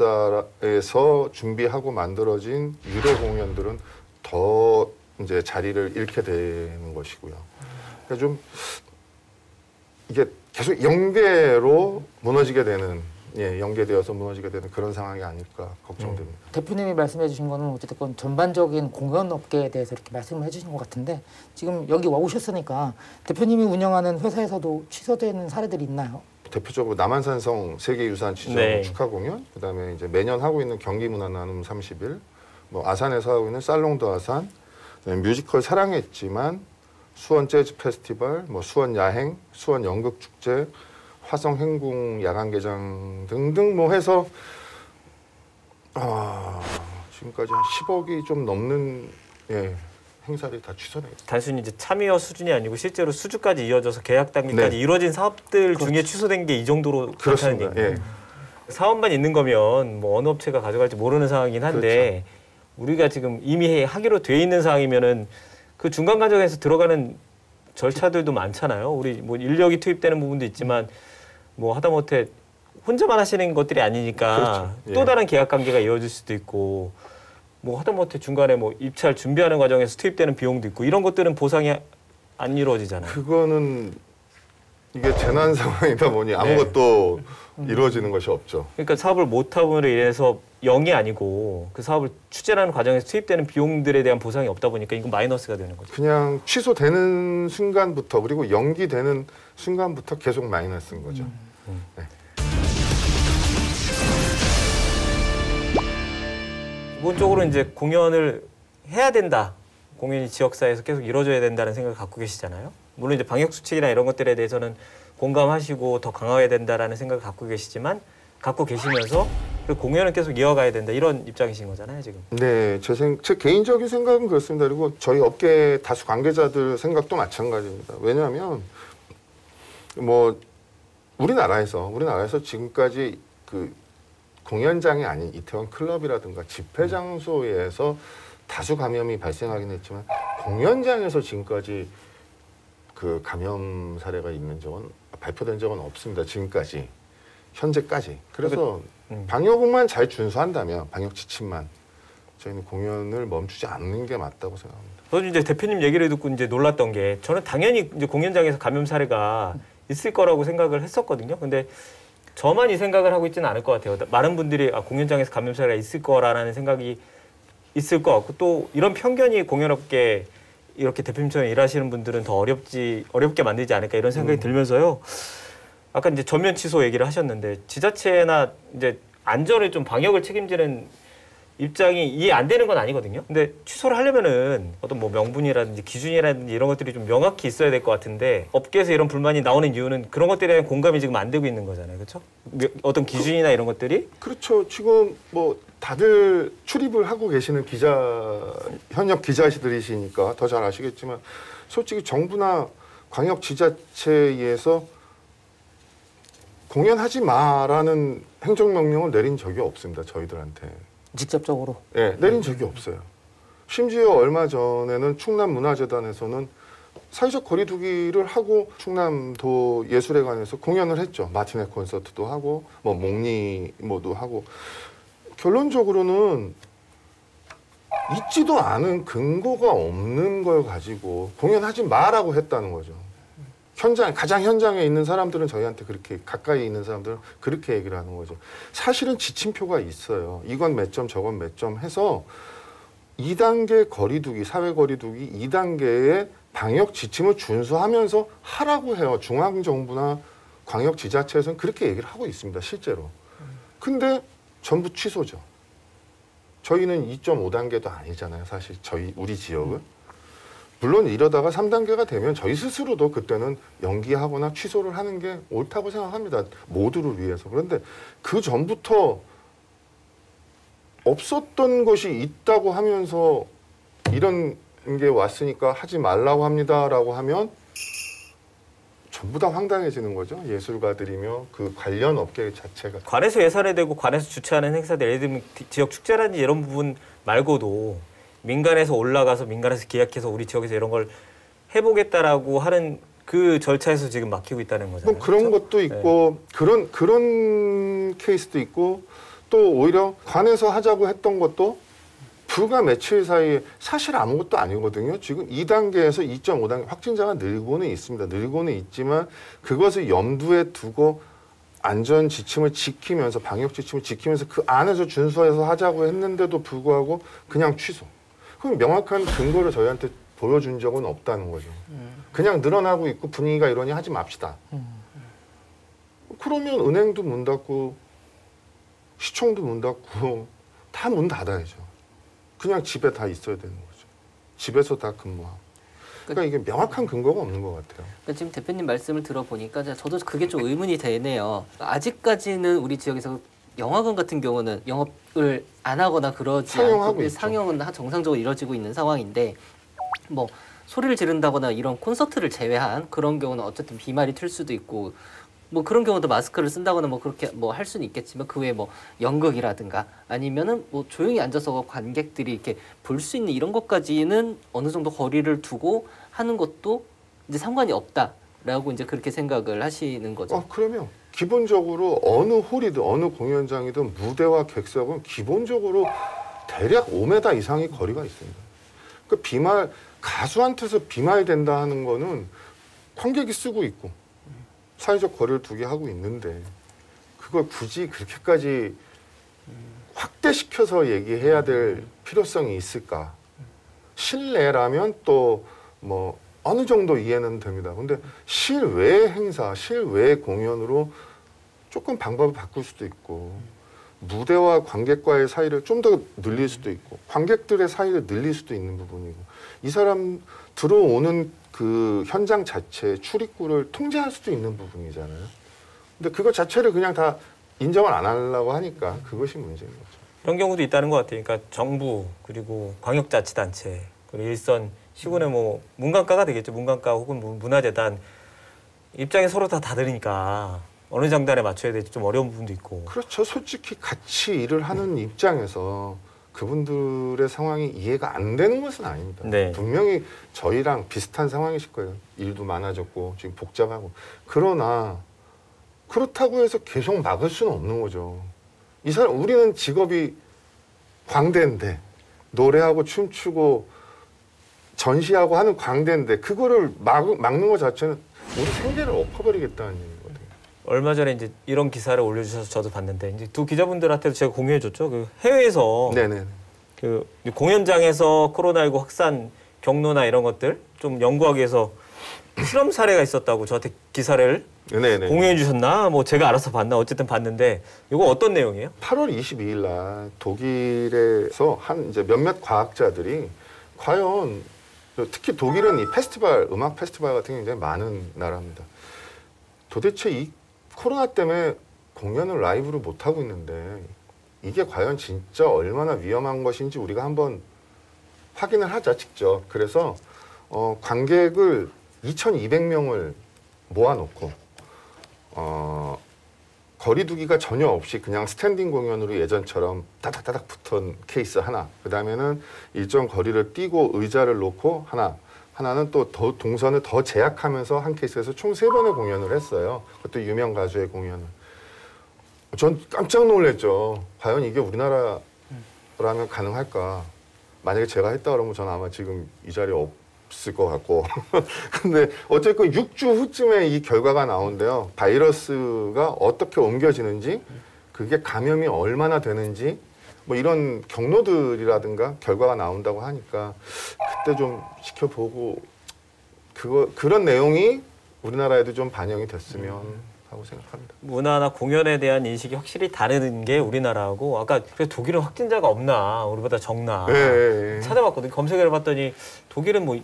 기획사에서 준비하고 만들어진 유료 공연들은 더 이제 자리를 잃게 되는 것이고요. 그러니까 좀 이게 계속 연계로 무너지게 되는, 연계되어서 무너지게 되는 그런 상황이 아닐까 걱정됩니다. 대표님이 말씀해 주신 거는 어쨌든 전반적인 공연업계에 대해서 이렇게 말씀을 해 주신 것 같은데 지금 여기 와 오셨으니까 대표님이 운영하는 회사에서도 취소되는 사례들이 있나요? 대표적으로 남한산성 세계유산 지정 축하 공연, 그다음에 이제 매년 하고 있는 경기문화나눔 30일, 뭐 아산에서 하고 있는 살롱드 아산, 뮤지컬 사랑했지만 수원 재즈 페스티벌, 뭐 수원 야행, 수원 연극 축제, 화성 행궁 야간 개장 등등 뭐 해서 지금까지 한 10억이 좀 넘는 행사들이 다 취소돼요. 단순히 이제 참여 수준이 아니고 실제로 수주까지 이어져서 계약 단계까지 이루어진 사업들 중에 취소된 게 이 정도로 그렇다는 얘기예요. 사업만 있는 거면 뭐 어느 업체가 가져갈지 모르는 상황이긴 한데 우리가 지금 이미 하기로 돼 있는 상황이면은 그 중간 과정에서 들어가는 절차들도 많잖아요. 우리 뭐 인력이 투입되는 부분도 있지만 뭐 하다못해 혼자만 하시는 것들이 아니니까 또 다른 계약 관계가 이어질 수도 있고 뭐 하다못해 중간에 뭐 입찰 준비하는 과정에서 투입되는 비용도 있고 이런 것들은 보상이 안 이루어지잖아요. 그거는 이게 재난 상황이다 보니 아무것도 이루어지는 것이 없죠. 그러니까 사업을 못함으로 인해서 0이 아니고 그 사업을 추진하는 과정에서 투입되는 비용들에 대한 보상이 없다 보니까 이건 마이너스가 되는 거죠. 그냥 취소되는 순간부터 그리고 연기되는 순간부터 계속 마이너스인 거죠. 네. 기본적으로 이제 공연을 해야 된다. 공연이 지역사회에서 계속 이루어져야 된다는 생각을 갖고 계시잖아요. 물론 이제 방역 수칙이나 이런 것들에 대해서는 공감하시고 더 강화해야 된다라는 생각을 갖고 계시지만 갖고 계시면서 그 공연은 계속 이어가야 된다 이런 입장이신 거잖아요 지금. 네, 제 개인적인 생각은 그렇습니다. 그리고 저희 업계 다수 관계자들 생각도 마찬가지입니다. 왜냐하면 뭐 우리나라에서 지금까지 그 공연장이 아닌 이태원 클럽이라든가 집회 장소에서 다수 감염이 발생하긴 했지만 공연장에서 지금까지 그 감염 사례가 있는 적은 발표된 적은 없습니다. 지금까지 현재까지. 그래서 방역만 잘 준수한다면 방역 지침만 저희는 공연을 멈추지 않는 게 맞다고 생각합니다. 저는 이제 대표님 얘기를 듣고 이제 놀랐던 게 저는 당연히 이제 공연장에서 감염 사례가 있을 거라고 생각을 했었거든요. 근데 저만 이 생각을 하고 있지는 않을 것 같아요. 많은 분들이 공연장에서 감염 사례가 있을 거라는 생각이 있을 것 같고 또 이런 편견이 공연업계 이렇게 대표님처럼 일하시는 분들은 더 어렵게 만들지 않을까 이런 생각이 들면서요. 아까 이제 전면 취소 얘기를 하셨는데 지자체나 이제 안전을 좀 방역을 책임지는 입장이 이해 안 되는 건 아니거든요. 근데 취소를 하려면은 어떤 뭐 명분이라든지 기준이라든지 이런 것들이 좀 명확히 있어야 될 것 같은데 업계에서 이런 불만이 나오는 이유는 그런 것들에 대한 공감이 지금 안 되고 있는 거잖아요. 그렇죠? 어떤 기준이나 이런 것들이 그렇죠. 지금 뭐 다들 출입을 하고 계시는 현역 기자들이시니까 더 잘 아시겠지만 솔직히 정부나 광역 지자체에서 공연하지 마라는 행정명령을 내린 적이 없습니다. 저희들한테. 직접적으로. 네, 내린 적이 없어요. 심지어 얼마 전에는 충남문화재단에서는 사회적 거리두기를 하고 충남도 예술회관에서 공연을 했죠. 마티네 콘서트도 하고 뭐 목리모도 하고 결론적으로는 있지도 않은 근거가 없는 걸 가지고 공연하지 마라고 했다는 거죠. 가장 현장에 있는 사람들은 저희한테 그렇게 가까이 있는 사람들은 그렇게 얘기를 하는 거죠. 사실은 지침표가 있어요. 이건 몇 점, 저건 몇 점 해서 2단계 거리두기, 사회 거리두기 2단계의 방역 지침을 준수하면서 하라고 해요. 중앙정부나 광역지자체에서는 그렇게 얘기를 하고 있습니다. 실제로. 근데 전부 취소죠. 저희는 2.5단계도 아니잖아요. 사실 우리 지역은. 물론 이러다가 3단계가 되면 저희 스스로도 그때는 연기하거나 취소를 하는 게 옳다고 생각합니다. 모두를 위해서. 그런데 그 전부터 없었던 것이 있다고 하면서 이런 게 왔으니까 하지 말라고 합니다라고 하면 전부 다 황당해지는 거죠. 예술가들이며 그 관련 업계 자체가. 관에서 예산을 대고 관에서 주최하는 행사들 예를 들면 지역 축제라든지 이런 부분 말고도 민간에서 올라가서 민간에서 기획해서 우리 지역에서 이런 걸 해보겠다라고 하는 그 절차에서 지금 막히고 있다는 거잖아요. 그런 그렇죠? 것도 있고 네. 그런 케이스도 있고 또 오히려 관에서 하자고 했던 것도 불과 며칠 사이에 사실 아무것도 아니거든요. 지금 2단계에서 2.5단계 확진자가 늘고는 있습니다. 늘고는 있지만 그것을 염두에 두고 안전 지침을 지키면서 방역 지침을 지키면서 그 안에서 준수해서 하자고 했는데도 불구하고 그냥 취소. 그럼 명확한 근거를 저희한테 보여준 적은 없다는 거죠. 그냥 늘어나고 있고 분위기가 이러니 하지 맙시다. 그러면 은행도 문 닫고 시청도 문 닫고 다 문 닫아야죠. 그냥 집에 다 있어야 되는 거죠. 집에서 다 근무하고. 그러니까 이게 명확한 근거가 없는 것 같아요. 그러니까 지금 대표님 말씀을 들어보니까 저도 그게 좀 의문이 되네요. 아직까지는 우리 지역에서 영화관 같은 경우는 영업을 안 하거나 그러지 않고 상영은 정상적으로 이루어지고 있는 상황인데 뭐 소리를 지른다거나 이런 콘서트를 제외한 그런 경우는 어쨌든 비말이 튈 수도 있고 뭐 그런 경우도 마스크를 쓴다거나 뭐 그렇게 뭐 할 수는 있겠지만 그 외에 뭐 연극이라든가 아니면은 뭐 조용히 앉아서 관객들이 이렇게 볼 수 있는 이런 것까지는 어느 정도 거리를 두고 하는 것도 이제 상관이 없다라고 이제 그렇게 생각을 하시는 거죠. 그러면 기본적으로 어느 홀이든 어느 공연장이든 무대와 객석은 기본적으로 대략 5m 이상의 거리가 있습니다. 그 비말 가수한테서 비말된다 하는 거는 관객이 쓰고 있고 사회적 거리를 두게 하고 있는데 그걸 굳이 그렇게까지 확대시켜서 얘기해야 될 필요성이 있을까? 실내라면 또 뭐 어느 정도 이해는 됩니다. 근데 실외 행사, 실외 공연으로 조금 방법을 바꿀 수도 있고 무대와 관객과의 사이를 좀 더 늘릴 수도 있고 관객들의 사이를 늘릴 수도 있는 부분이고 이 사람 들어오는 그 현장 자체 출입구를 통제할 수도 있는 부분이잖아요. 근데 그거 자체를 그냥 다 인정을 안 하려고 하니까 그것이 문제인 거죠. 이런 경우도 있다는 것 같아요. 그러니까 정부 그리고 광역자치단체 그리고 일선 시군의 뭐 문광과가 되겠죠. 문광과 혹은 문화재단 입장이 서로 다 다르니까 어느 장단에 맞춰야 될지 좀 어려운 부분도 있고. 그렇죠. 솔직히 같이 일을 하는 입장에서 그분들의 상황이 이해가 안 되는 것은 아닙니다. 네. 분명히 저희랑 비슷한 상황이실 거예요. 일도 많아졌고 지금 복잡하고. 그러나 그렇다고 해서 계속 막을 수는 없는 거죠. 이 사람 우리는 직업이 광대인데 노래하고 춤추고 전시하고 하는 광대인데 그거를 막는 것 자체는 우리 생계를 엎어버리겠다는 얘기거든요. 얼마 전에 이제 이런 기사를 올려주셔서 저도 봤는데 이제 두 기자분들한테도 제가 공유해줬죠. 그 해외에서 네네. 그 공연장에서 코로나19 확산 경로나 이런 것들 좀 연구하기 위해서 실험 사례가 있었다고 저한테 기사를 네네. 공유해 주셨나? 뭐 제가 알아서 봤나? 어쨌든 봤는데 이거 어떤 내용이에요? 8월 22일 날 독일에서 한 이제 몇몇 과학자들이 과연 특히 독일은 이 페스티벌 음악 페스티벌 같은 게 굉장히 많은 나라입니다. 도대체 이 코로나 때문에 공연을 라이브로 못 하고 있는데 이게 과연 진짜 얼마나 위험한 것인지 우리가 한번 확인을 하자 직접. 그래서 관객을 2,200명을 모아놓고 거리두기가 전혀 없이 그냥 스탠딩 공연으로 예전처럼 따닥따닥 붙은 케이스 하나, 그 다음에는 일정 거리를 띄고 의자를 놓고 하나는 또 더 동선을 더 제약하면서 한 케이스에서 총 3번의 공연을 했어요. 그것도 유명 가수의 공연을. 전 깜짝 놀랐죠. 과연 이게 우리나라라면 가능할까? 만약에 제가 했다 그러면 저는 아마 지금 이 자리에 없을 것 같고. 근데 어쨌든 6주 후쯤에 이 결과가 나온대요. 바이러스가 어떻게 옮겨지는지, 그게 감염이 얼마나 되는지, 뭐 이런 경로들이라든가 결과가 나온다고 하니까 그때 좀 지켜보고 그런 내용이 우리나라에도 좀 반영이 됐으면 하고 생각합니다. 문화나 공연에 대한 인식이 확실히 다른 게 우리나라하고 아까 독일은 확진자가 없나 우리보다 적나 찾아봤거든요. 검색을 해봤더니 독일은 뭐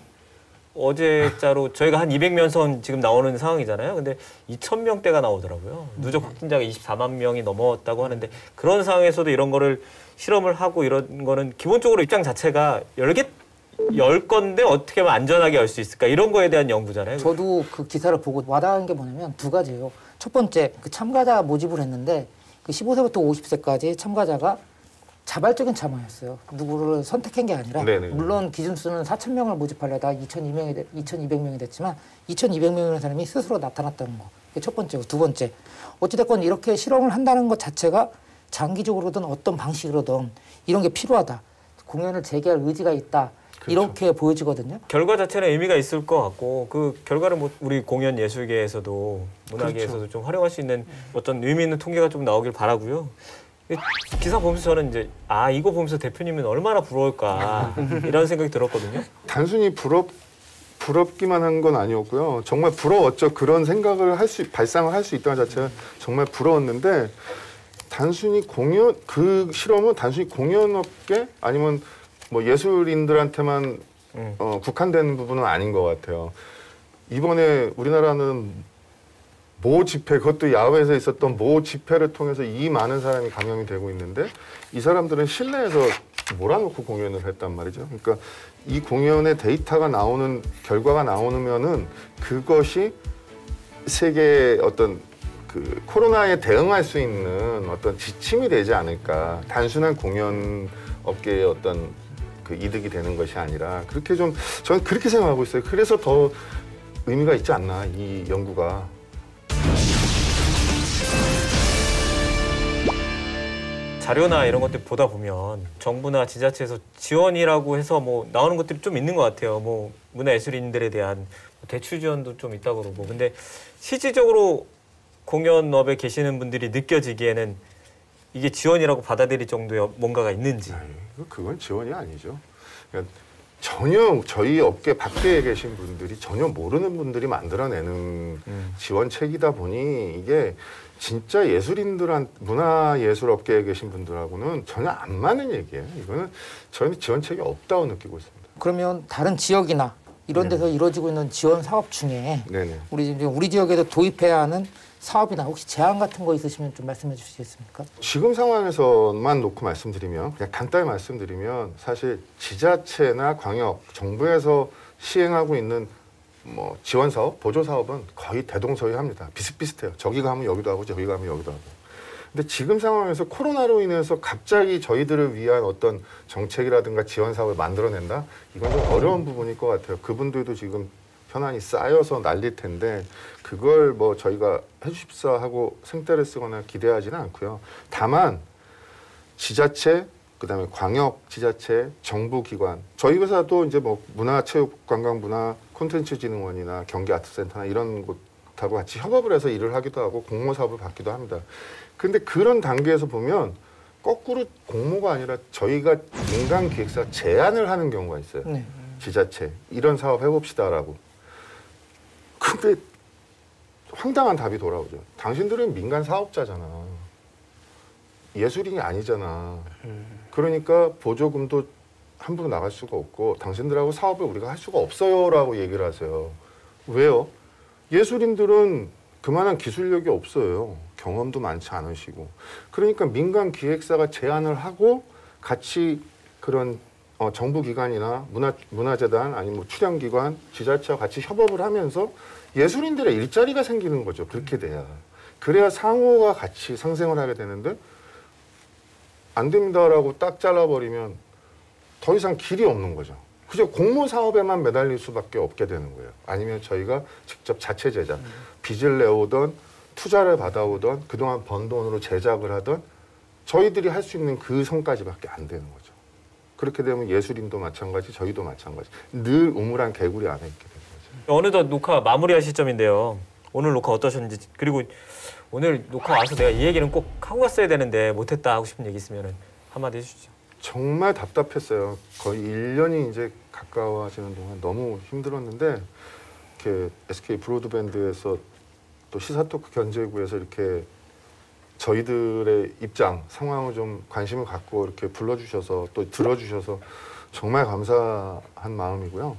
어제자로 저희가 한 200명 선 지금 나오는 상황이잖아요. 근데 2,000명대가 나오더라고요. 누적 확진자가 24만 명이 넘었다고 하는데 그런 상황에서도 이런 거를 실험을 하고 이런 거는 기본적으로 입장 자체가 열 건데 어떻게 하면 안전하게 열 수 있을까 이런 거에 대한 연구잖아요. 저도 그 기사를 보고 와닿은 게 뭐냐면 두 가지예요. 첫 번째, 그 참가자 모집을 했는데 그 15세부터 50세까지 참가자가 자발적인 참여였어요. 누구를 선택한 게 아니라 네네. 물론 기준수는 4,000명을 모집하려다 2,200명이 됐지만 2,200명이라는 사람이 스스로 나타났다는 거. 그게 첫 번째고 두 번째, 어찌됐건 이렇게 실험을 한다는 것 자체가 장기적으로든 어떤 방식으로든 이런 게 필요하다. 공연을 재개할 의지가 있다. 그렇죠. 이렇게 보여지거든요. 결과 자체는 의미가 있을 것 같고 그 결과를 뭐 우리 공연 예술계에서도 문화계에서도 그렇죠. 좀 활용할 수 있는 어떤 의미 있는 통계가 좀 나오길 바라고요. 기사 보면서 저는 이제 이거 보면서 대표님은 얼마나 부러울까 이런 생각이 들었거든요. 단순히 부럽기만 한 건 아니었고요. 정말 부러웠죠. 그런 생각을 발상을 할 수 있다는 자체가 정말 부러웠는데 단순히 그 실험은 단순히 공연업계 아니면 뭐 예술인들한테만 국한된 부분은 아닌 것 같아요. 이번에 우리나라는 모 집회, 그것도 야외에서 있었던 모 집회를 통해서 이 많은 사람이 감염이 되고 있는데 이 사람들은 실내에서 몰아놓고 공연을 했단 말이죠. 그러니까 이 공연의 데이터가 나오는 결과가 나오면은 그것이 세계의 어떤 그 코로나에 대응할 수 있는 어떤 지침이 되지 않을까. 단순한 공연 업계의 어떤 그 이득이 되는 것이 아니라 그렇게 좀 저는 그렇게 생각하고 있어요. 그래서 더 의미가 있지 않나 이 연구가. 자료나 이런 것들 보다 보면 정부나 지자체에서 지원이라고 해서 뭐 나오는 것들이 좀 있는 것 같아요. 뭐 문화예술인들에 대한 대출 지원도 좀 있다고 그러고. 근데 실질적으로 공연업에 계시는 분들이 느껴지기에는 이게 지원이라고 받아들일 정도의 뭔가가 있는지. 그건 지원이 아니죠. 그러니까 전혀 저희 업계 밖에 계신 분들이 전혀 모르는 분들이 만들어내는 지원책이다 보니 이게 진짜 예술인들한 문화예술업계에 계신 분들하고는 전혀 안 맞는 얘기예요. 이거는 저희는 지원책이 없다고 느끼고 있습니다. 그러면 다른 지역이나 이런 데서 이루어지고 있는 지원 사업 중에 네네. 우리 지역에도 도입해야 하는 사업이나 혹시 제안 같은 거 있으시면 좀 말씀해 주시겠습니까? 지금 상황에서만 놓고 말씀드리면 그냥 간단히 말씀드리면 사실 지자체나 광역, 정부에서 시행하고 있는 뭐 지원 사업, 보조 사업은 거의 대동소이합니다. 비슷비슷해요. 저기 가면 여기도 하고 저기 가면 여기도 하고. 근데 지금 상황에서 코로나로 인해서 갑자기 저희들을 위한 어떤 정책이라든가 지원 사업을 만들어낸다? 이건 좀 어려운 부분일 것 같아요. 그분들도 지금 현안이 쌓여서 난릴 텐데 그걸 뭐 저희가 해주십사 하고 생떼를 쓰거나 기대하지는 않고요. 다만 지자체, 그다음에 광역 지자체, 정부기관, 저희 회사도 이제 뭐 문화체육관광문화 콘텐츠진흥원이나 경기아트센터나 이런 곳하고 같이 협업을 해서 일을 하기도 하고 공모 사업을 받기도 합니다. 근데 그런 단계에서 보면 거꾸로 공모가 아니라 저희가 민간기획사 제안을 하는 경우가 있어요. 네. 지자체 이런 사업 해봅시다라고. 근데 황당한 답이 돌아오죠. 당신들은 민간 사업자잖아. 예술인이 아니잖아. 그러니까 보조금도 함부로 나갈 수가 없고 당신들하고 사업을 우리가 할 수가 없어요라고 얘기를 하세요. 왜요? 예술인들은 그만한 기술력이 없어요. 경험도 많지 않으시고. 그러니까 민간 기획사가 제안을 하고 같이 그런 정부기관이나 문화재단 아니면 뭐 출연기관, 지자체와 같이 협업을 하면서 예술인들의 일자리가 생기는 거죠. 그렇게 돼야. 그래야 상호가 같이 상생을 하게 되는데 안 됩니다라고 딱 잘라버리면 더 이상 길이 없는 거죠. 그저 공모 사업에만 매달릴 수밖에 없게 되는 거예요. 아니면 저희가 직접 자체 제작, 빚을 내오던 투자를 받아오던 그동안 번 돈으로 제작을 하던 저희들이 할 수 있는 그 선까지밖에 안 되는 거죠. 그렇게 되면 예술인도 마찬가지, 저희도 마찬가지. 늘 우물한 개구리 안에 있게 되는 거죠. 어느덧 녹화 마무리할 시점인데요. 오늘 녹화 어떠셨는지, 그리고 오늘 녹화 와서 내가 이 얘기는 꼭 하고 갔어야 되는데 못했다 하고 싶은 얘기 있으면 한마디 해주시죠. 정말 답답했어요. 거의 1년이 이제 가까워지는 동안 너무 힘들었는데 이렇게 SK 브로드밴드에서 또 시사토크 견제구에서 이렇게 저희들의 입장, 상황을 좀 관심을 갖고 이렇게 불러주셔서 또 들어주셔서 정말 감사한 마음이고요.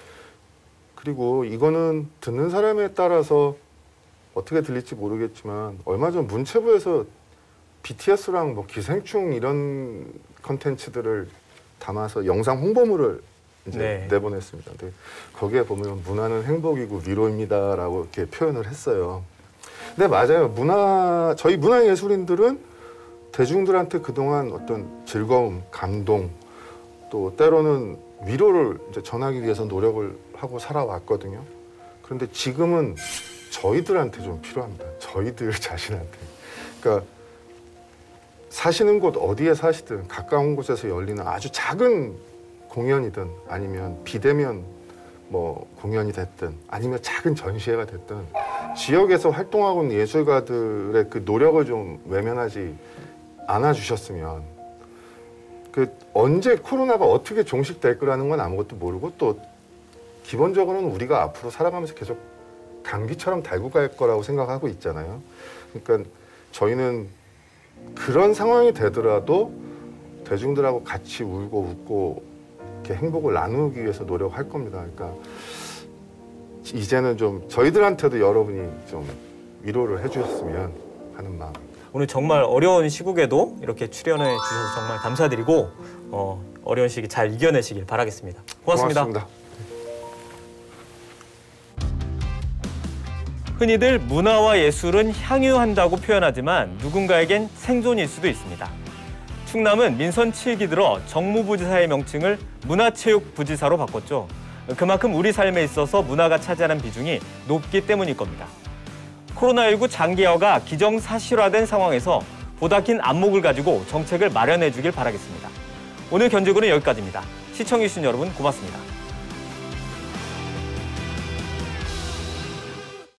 그리고 이거는 듣는 사람에 따라서 어떻게 들릴지 모르겠지만 얼마 전 문체부에서 BTS랑 뭐 기생충 이런 컨텐츠들을 담아서 영상 홍보물을 이제 내보냈습니다. 근데 거기에 보면 문화는 행복이고 위로입니다라고 이렇게 표현을 했어요. 근데 맞아요. 저희 문화예술인들은 대중들한테 그동안 어떤 즐거움, 감동, 또 때로는 위로를 이제 전하기 위해서 노력을 하고 살아왔거든요. 그런데 지금은 저희들한테 좀 필요합니다. 저희들 자신한테. 그러니까 사시는 곳 어디에 사시든 가까운 곳에서 열리는 아주 작은 공연이든 아니면 비대면 뭐 공연이 됐든 아니면 작은 전시회가 됐든 지역에서 활동하고 있는 예술가들의 그 노력을 좀 외면하지 않아 주셨으면 그 언제 코로나가 어떻게 종식될 거라는 건 아무것도 모르고 또 기본적으로는 우리가 앞으로 살아가면서 계속 감기처럼 달고 갈 거라고 생각하고 있잖아요. 그러니까 저희는 그런 상황이 되더라도 대중들하고 같이 울고 웃고 이렇게 행복을 나누기 위해서 노력할 겁니다. 그러니까 이제는 좀 저희들한테도 여러분이 좀 위로를 해주셨으면 하는 마음. 오늘 정말 어려운 시국에도 이렇게 출연해 주셔서 정말 감사드리고 어려운 시기 잘 이겨내시길 바라겠습니다. 고맙습니다. 흔히들 문화와 예술은 향유한다고 표현하지만 누군가에겐 생존일 수도 있습니다. 충남은 민선 7기 들어 정무부지사의 명칭을 문화체육부지사로 바꿨죠. 그만큼 우리 삶에 있어서 문화가 차지하는 비중이 높기 때문일 겁니다. 코로나19 장기화가 기정사실화된 상황에서 보다 긴 안목을 가지고 정책을 마련해 주길 바라겠습니다. 오늘 견제구는 여기까지입니다. 시청해주신 여러분 고맙습니다.